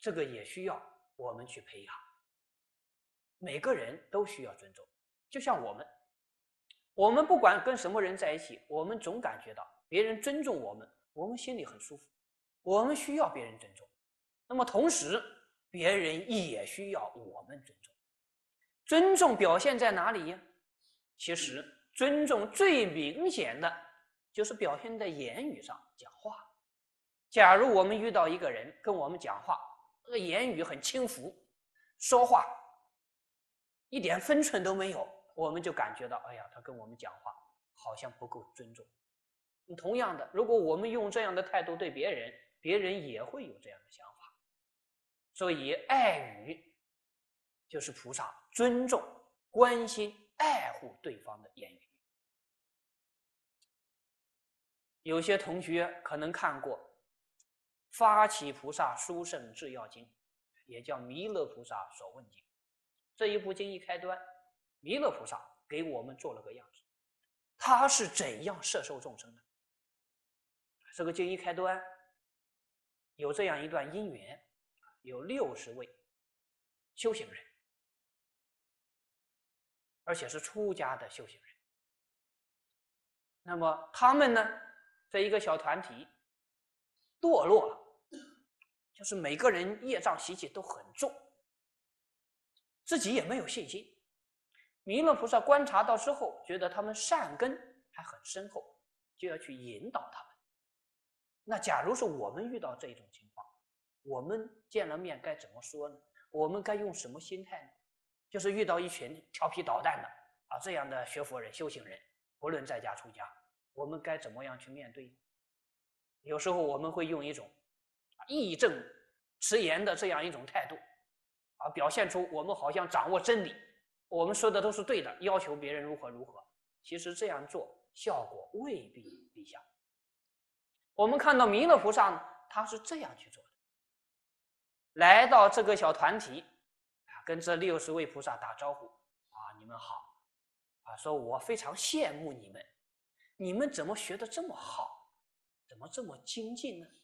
这个也需要我们去培养。每个人都需要尊重，就像我们，我们不管跟什么人在一起，我们总感觉到别人尊重我们，我们心里很舒服。我们需要别人尊重，那么同时别人也需要我们尊重。尊重表现在哪里呀？其实尊重最明显的就是表现在言语上，讲话。假如我们遇到一个人跟我们讲话，这个言语很轻浮，说话一点分寸都没有，我们就感觉到，哎呀，他跟我们讲话好像不够尊重。同样的，如果我们用这样的态度对别人，别人也会有这样的想法。所以爱语就是菩萨尊重、关心、爱护对方的言语。有些同学可能看过《发起菩萨殊胜制要经》，也叫《弥勒菩萨所问经》。这一部经一开端，弥勒菩萨给我们做了个样子，他是怎样摄受众生的。这个经一开端有这样一段因缘，有六十位修行人，而且是出家的修行人。那么他们呢，这一个小团体堕落了，就是每个人业障习气都很重，自己也没有信心。弥勒菩萨观察到之后，觉得他们善根还很深厚，就要去引导他们。那假如是我们遇到这种情况，我们见了面该怎么说呢？我们该用什么心态呢？就是遇到一群调皮捣蛋的啊这样的学佛人、修行人，不论在家出家，我们该怎么样去面对？有时候我们会用一种义正辞严的这样一种态度啊，表现出我们好像掌握真理，我们说的都是对的，要求别人如何如何。其实这样做效果未必理想。我们看到弥勒菩萨呢，他是这样去做的，来到这个小团体啊，跟这六十位菩萨打招呼啊，你们好啊，说我非常羡慕你们，你们怎么学得这么好，怎么这么精进呢？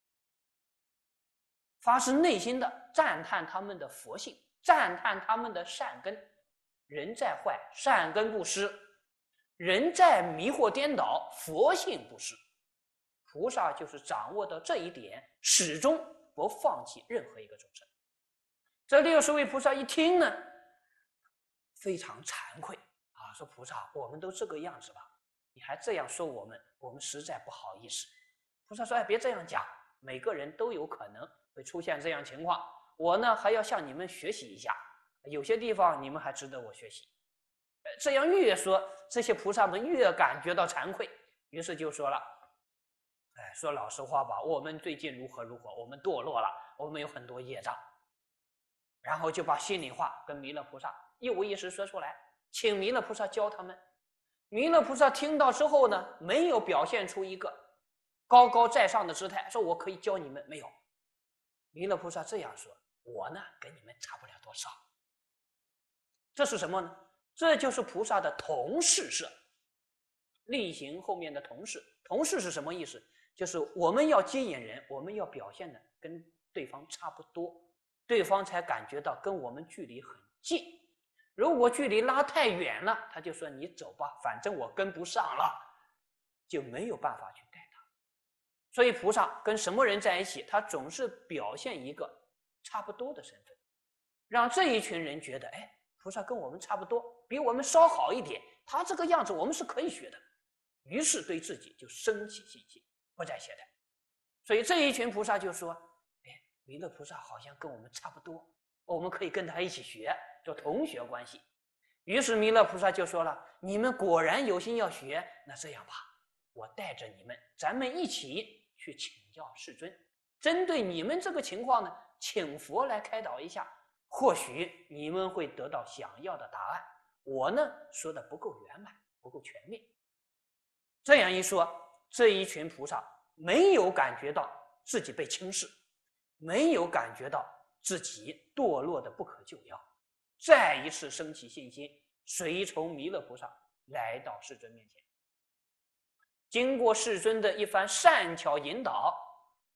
发自内心的赞叹他们的佛性，赞叹他们的善根。人在坏，善根不失；人在迷惑颠倒，佛性不失。菩萨就是掌握到这一点，始终不放弃任何一个众生。这六十位菩萨一听呢，非常惭愧啊，说菩萨，我们都这个样子了，你还这样说我们，我们实在不好意思。菩萨说，哎，别这样讲，每个人都有可能会出现这样情况，我呢还要向你们学习一下，有些地方你们还值得我学习。这样越说，这些菩萨们越感觉到惭愧，于是就说了，哎，说老实话吧，我们最近如何如何，我们堕落了，我们有很多业障，然后就把心里话跟弥勒菩萨一五一十说出来，请弥勒菩萨教他们。弥勒菩萨听到之后呢，没有表现出一个高高在上的姿态，说我可以教你们，没有。弥勒菩萨这样说，我呢跟你们差不了多少。这是什么呢？这就是菩萨的同事摄，力行后面的同事。同事是什么意思？就是我们要接引人，我们要表现的跟对方差不多，对方才感觉到跟我们距离很近。如果距离拉太远了，他就说你走吧，反正我跟不上了，就没有办法去带他。所以菩萨跟什么人在一起，他总是表现一个差不多的身份，让这一群人觉得，哎，菩萨跟我们差不多，比我们稍好一点，他这个样子我们是可以学的。于是对自己就升起信心，不再懈怠。所以这一群菩萨就说，哎，弥勒菩萨好像跟我们差不多，我们可以跟他一起学，做同学关系。于是弥勒菩萨就说了，你们果然有心要学，那这样吧，我带着你们，咱们一起去请教世尊，针对你们这个情况呢，请佛来开导一下，或许你们会得到想要的答案。我呢说的不够圆满，不够全面。这样一说，这一群菩萨没有感觉到自己被轻视，没有感觉到自己堕落的不可救药，再一次升起信心，随从弥勒菩萨来到世尊面前。经过世尊的一番善巧引导，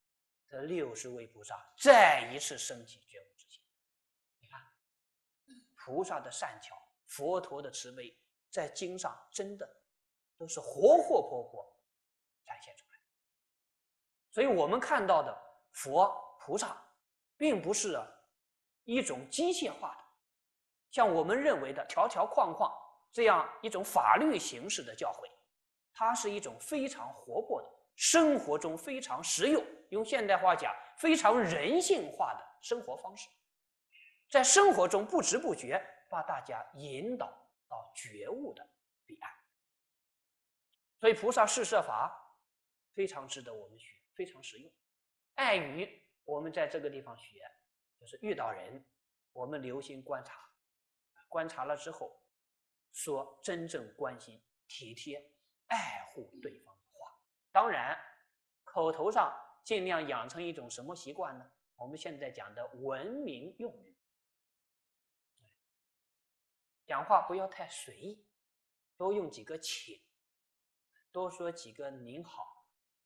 这六十位菩萨再一次升起觉悟之心。你看，菩萨的善巧，佛陀的慈悲，在经上真的都是活活泼泼展现出来。所以我们看到的佛菩萨，并不是一种机械化的，像我们认为的条条框框这样一种法律形式的教诲，它是一种非常活泼的，生活中非常实用，用现代话讲，非常人性化的生活方式，在生活中不知不觉把大家引导到觉悟的彼岸。所以菩萨示摄法非常值得我们学，非常实用。爱语我们在这个地方学，就是遇到人，我们留心观察，观察了之后，说真正关心、体贴、爱护对方的话。当然，口头上尽量养成一种什么习惯呢？我们现在讲的文明用语，讲话不要太随意，多用几个请，多说几个您好。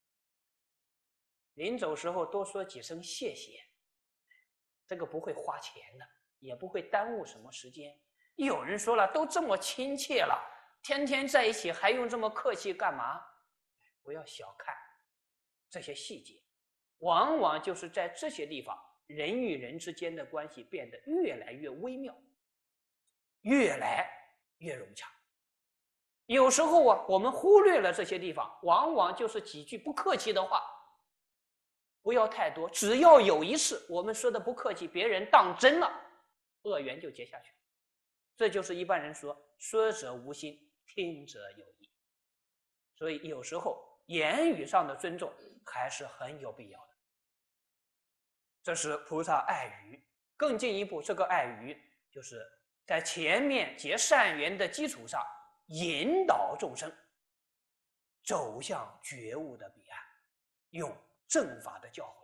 临走时候多说几声谢谢，这个不会花钱的，也不会耽误什么时间。有人说了，都这么亲切了，天天在一起还用这么客气干嘛？不要小看这些细节，往往就是在这些地方，人与人之间的关系变得越来越微妙，越来越融洽。有时候啊，我们忽略了这些地方，往往就是几句不客气的话，不要太多，只要有一次我们说的不客气，别人当真了，恶缘就结下去了。这就是一般人说说者无心，听者有意。所以有时候言语上的尊重还是很有必要的。这是菩萨爱语。更进一步，这个爱语就是在前面结善缘的基础上，引导众生走向觉悟的彼岸，用正法的教诲，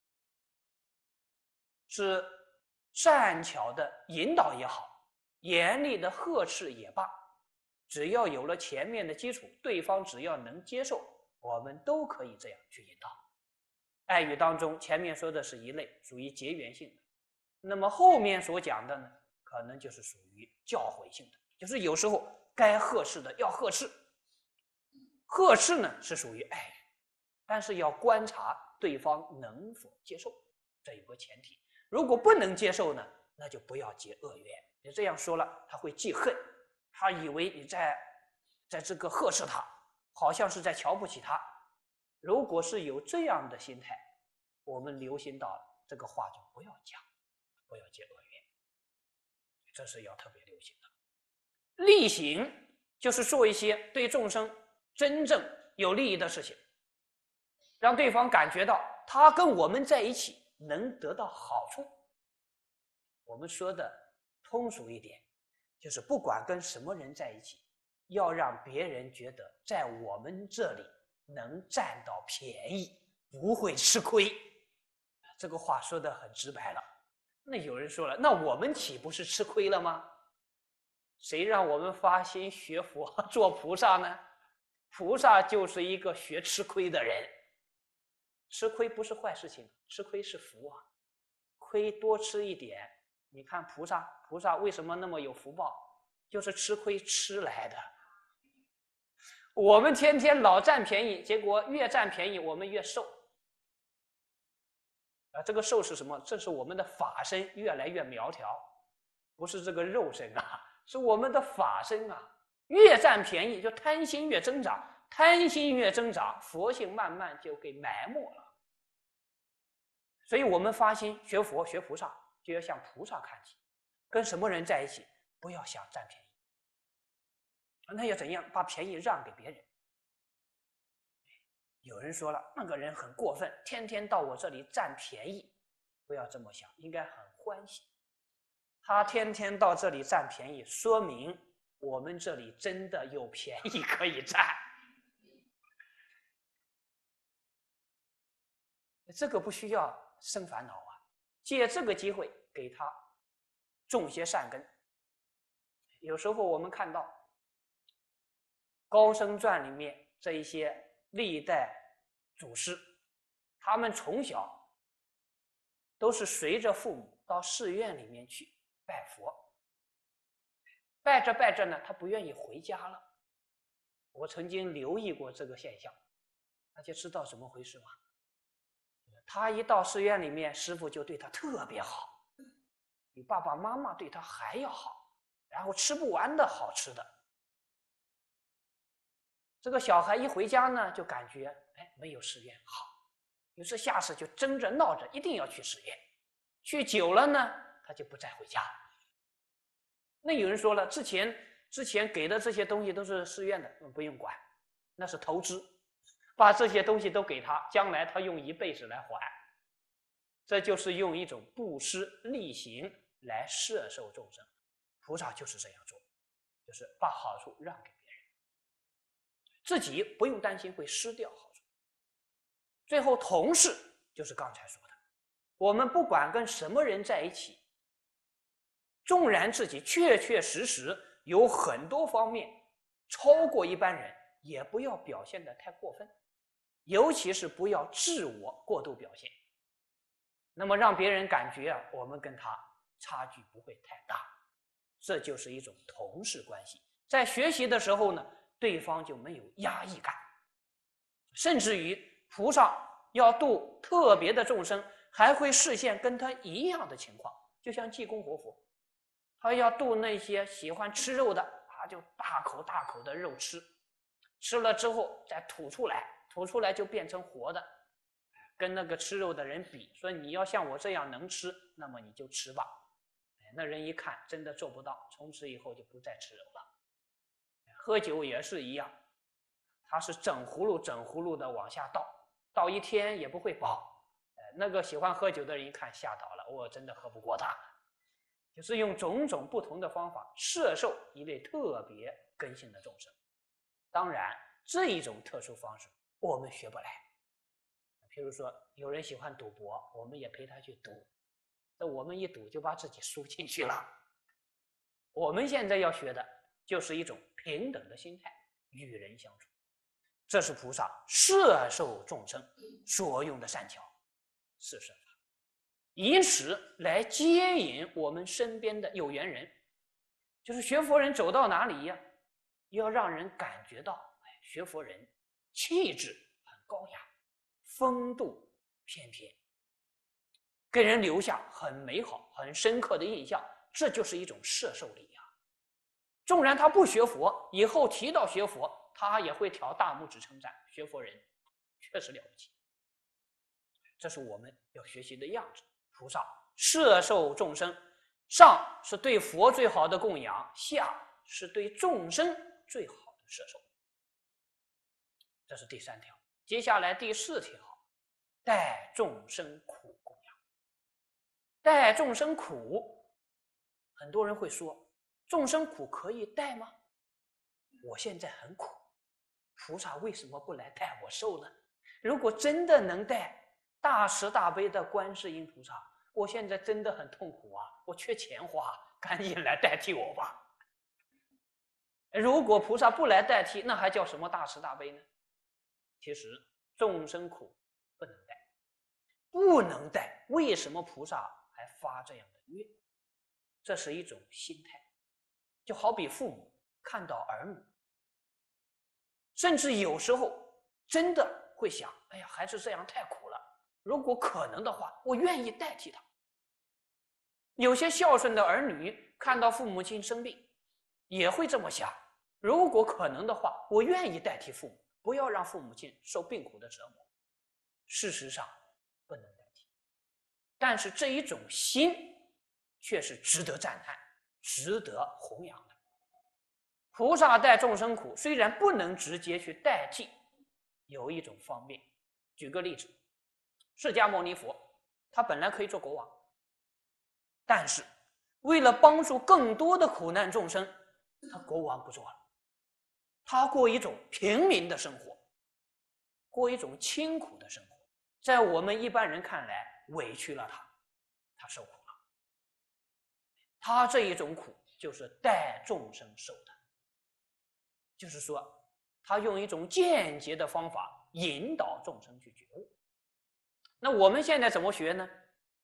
是善巧的引导也好，严厉的呵斥也罢，只要有了前面的基础，对方只要能接受，我们都可以这样去引导。爱语当中前面说的是一类，属于结缘性的，那么后面所讲的呢，可能就是属于教诲性的，就是有时候该呵斥的要呵斥，呵斥呢是属于爱语，但是要观察对方能否接受，这有个前提。如果不能接受呢，那就不要结恶缘。你这样说了，他会记恨，他以为你在在这个呵斥他，好像是在瞧不起他。如果是有这样的心态，我们留心到这个话就不要讲，不要结恶缘，这是要特别留心的。力行就是做一些对众生真正有利益的事情，让对方感觉到他跟我们在一起能得到好处。我们说的通俗一点，就是不管跟什么人在一起，要让别人觉得在我们这里能占到便宜，不会吃亏。这个话说得很直白了。那有人说了，那我们岂不是吃亏了吗？谁让我们发心学佛做菩萨呢？菩萨就是一个学吃亏的人。吃亏不是坏事情，吃亏是福啊，亏多吃一点。你看菩萨，菩萨为什么那么有福报？就是吃亏吃来的。我们天天老占便宜，结果越占便宜我们越瘦。啊，这个瘦是什么？这是我们的法身越来越苗条，不是这个肉身啊，是我们的法身啊。越占便宜就贪心越增长，贪心越增长，佛性慢慢就给埋没了。所以我们发心学佛学菩萨，就要向菩萨看齐。跟什么人在一起，不要想占便宜，那要怎样把便宜让给别人？有人说了，那个人很过分，天天到我这里占便宜。不要这么想，应该很欢喜。他天天到这里占便宜，说明我们这里真的有便宜可以占。这个不需要生烦恼啊，借这个机会给他种些善根。有时候我们看到《高僧传》里面这一些历代祖师，他们从小都是随着父母到寺院里面去拜佛，拜着拜着呢，他不愿意回家了。我曾经留意过这个现象，大家知道怎么回事吗？他一到寺院里面，师父就对他特别好，比爸爸妈妈对他还要好，然后吃不完的好吃的。这个小孩一回家呢，就感觉哎没有寺院好，于是下次就争着闹着一定要去寺院，去久了呢，他就不再回家。那有人说了，之前之前给的这些东西都是寺院的，不用管，那是投资，把这些东西都给他，将来他用一辈子来还。这就是用一种布施利行来摄受众生，菩萨就是这样做，就是把好处让给别人，自己不用担心会失掉好处。最后同事就是刚才说的，我们不管跟什么人在一起，纵然自己确确实实有很多方面超过一般人，也不要表现得太过分，尤其是不要自我过度表现，那么让别人感觉啊，我们跟他差距不会太大，这就是一种同事关系。在学习的时候呢，对方就没有压抑感，甚至于菩萨要度特别的众生，还会示现跟他一样的情况，就像济公活佛，他要度那些喜欢吃肉的啊，就大口大口的肉吃，吃了之后再吐出来，吐出来就变成活的，跟那个吃肉的人比，说你要像我这样能吃，那么你就吃吧。那人一看真的做不到，从此以后就不再吃肉了。喝酒也是一样，他是整葫芦整葫芦的往下倒，倒一天也不会饱。那个喜欢喝酒的人一看吓倒了，我真的喝不过他。就是用种种不同的方法摄受一类特别根性的众生。当然这一种特殊方式我们学不来，比如说有人喜欢赌博，我们也陪他去赌，那我们一赌就把自己输进去了。我们现在要学的就是一种平等的心态，与人相处，这是菩萨摄受众生所用的善巧四摄法，以此来接引我们身边的有缘人。就是学佛人走到哪里呀，要让人感觉到学佛人气质很高雅，风度翩翩，给人留下很美好很深刻的印象，这就是一种摄受力啊。纵然他不学佛，以后提到学佛，他也会挑大拇指称赞学佛人确实了不起。这是我们要学习的样子。菩萨摄受众生，上是对佛最好的供养，下是对众生最好的摄受。这是第三条。接下来第四条，待众生苦供养。待众生苦，很多人会说，众生苦可以待吗？我现在很苦，菩萨为什么不来带我受呢？如果真的能带，大慈大悲的观世音菩萨，我现在真的很痛苦啊，我缺钱花，赶紧来代替我吧。如果菩萨不来代替，那还叫什么大慈大悲呢？其实众生苦不能带，不能带，为什么菩萨还发这样的愿？这是一种心态，就好比父母看到儿女，甚至有时候真的会想，哎呀，孩子这样太苦了，如果可能的话，我愿意代替他。有些孝顺的儿女看到父母亲生病，也会这么想，如果可能的话，我愿意代替父母，不要让父母亲受病苦的折磨。事实上不能代替，但是这一种心却是值得赞叹，值得弘扬的。菩萨代众生苦，虽然不能直接去代替，有一种方便。举个例子，释迦牟尼佛他本来可以做国王，但是为了帮助更多的苦难众生，他国王不做了，他过一种平民的生活，过一种清苦的生活，在我们一般人看来委屈了他，他受苦了。他这一种苦就是代众生受的，就是说他用一种间接的方法引导众生去觉悟。那我们现在怎么学呢？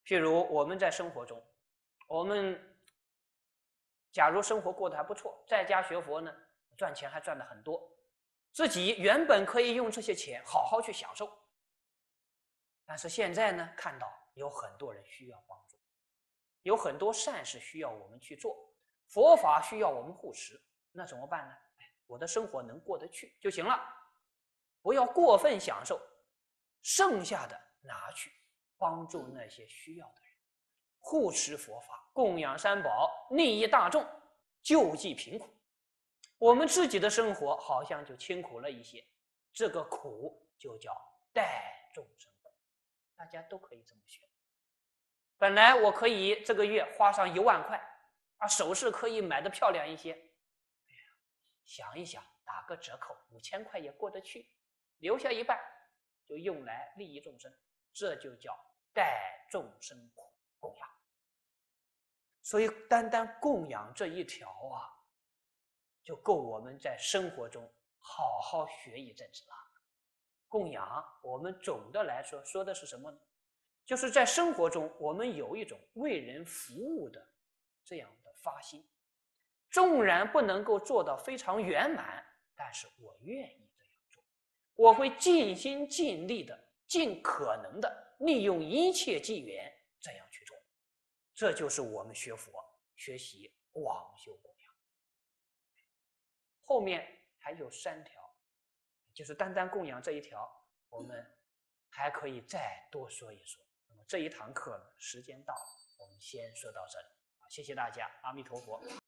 譬如我们在生活中，我们假如生活过得还不错，在家学佛呢，赚钱还赚得很多，自己原本可以用这些钱好好去享受，但是现在呢，看到有很多人需要帮助，有很多善事需要我们去做，佛法需要我们护持，那怎么办呢？我的生活能过得去就行了，不要过分享受，剩下的拿去帮助那些需要的人，护持佛法，供养三宝，利益大众，救济贫苦。我们自己的生活好像就清苦了一些，这个苦就叫代众生苦，大家都可以这么学。本来我可以这个月花上一万块，啊，首饰可以买的漂亮一些，哎呀，想一想，打个折扣，五千块也过得去，留下一半就用来利益众生，这就叫代众生苦供养。所以单单供养这一条啊，就够我们在生活中好好学一阵子了。供养，我们总的来说说的是什么呢？就是在生活中，我们有一种为人服务的这样的发心，纵然不能够做到非常圆满，但是我愿意这样做，我会尽心尽力的、尽可能的利用一切机缘这样去做。这就是我们学佛、学习广修供养。后面还有三条，就是单单供养这一条，我们还可以再多说一说。那么这一堂课呢，时间到了，我们先说到这里。谢谢大家，阿弥陀佛。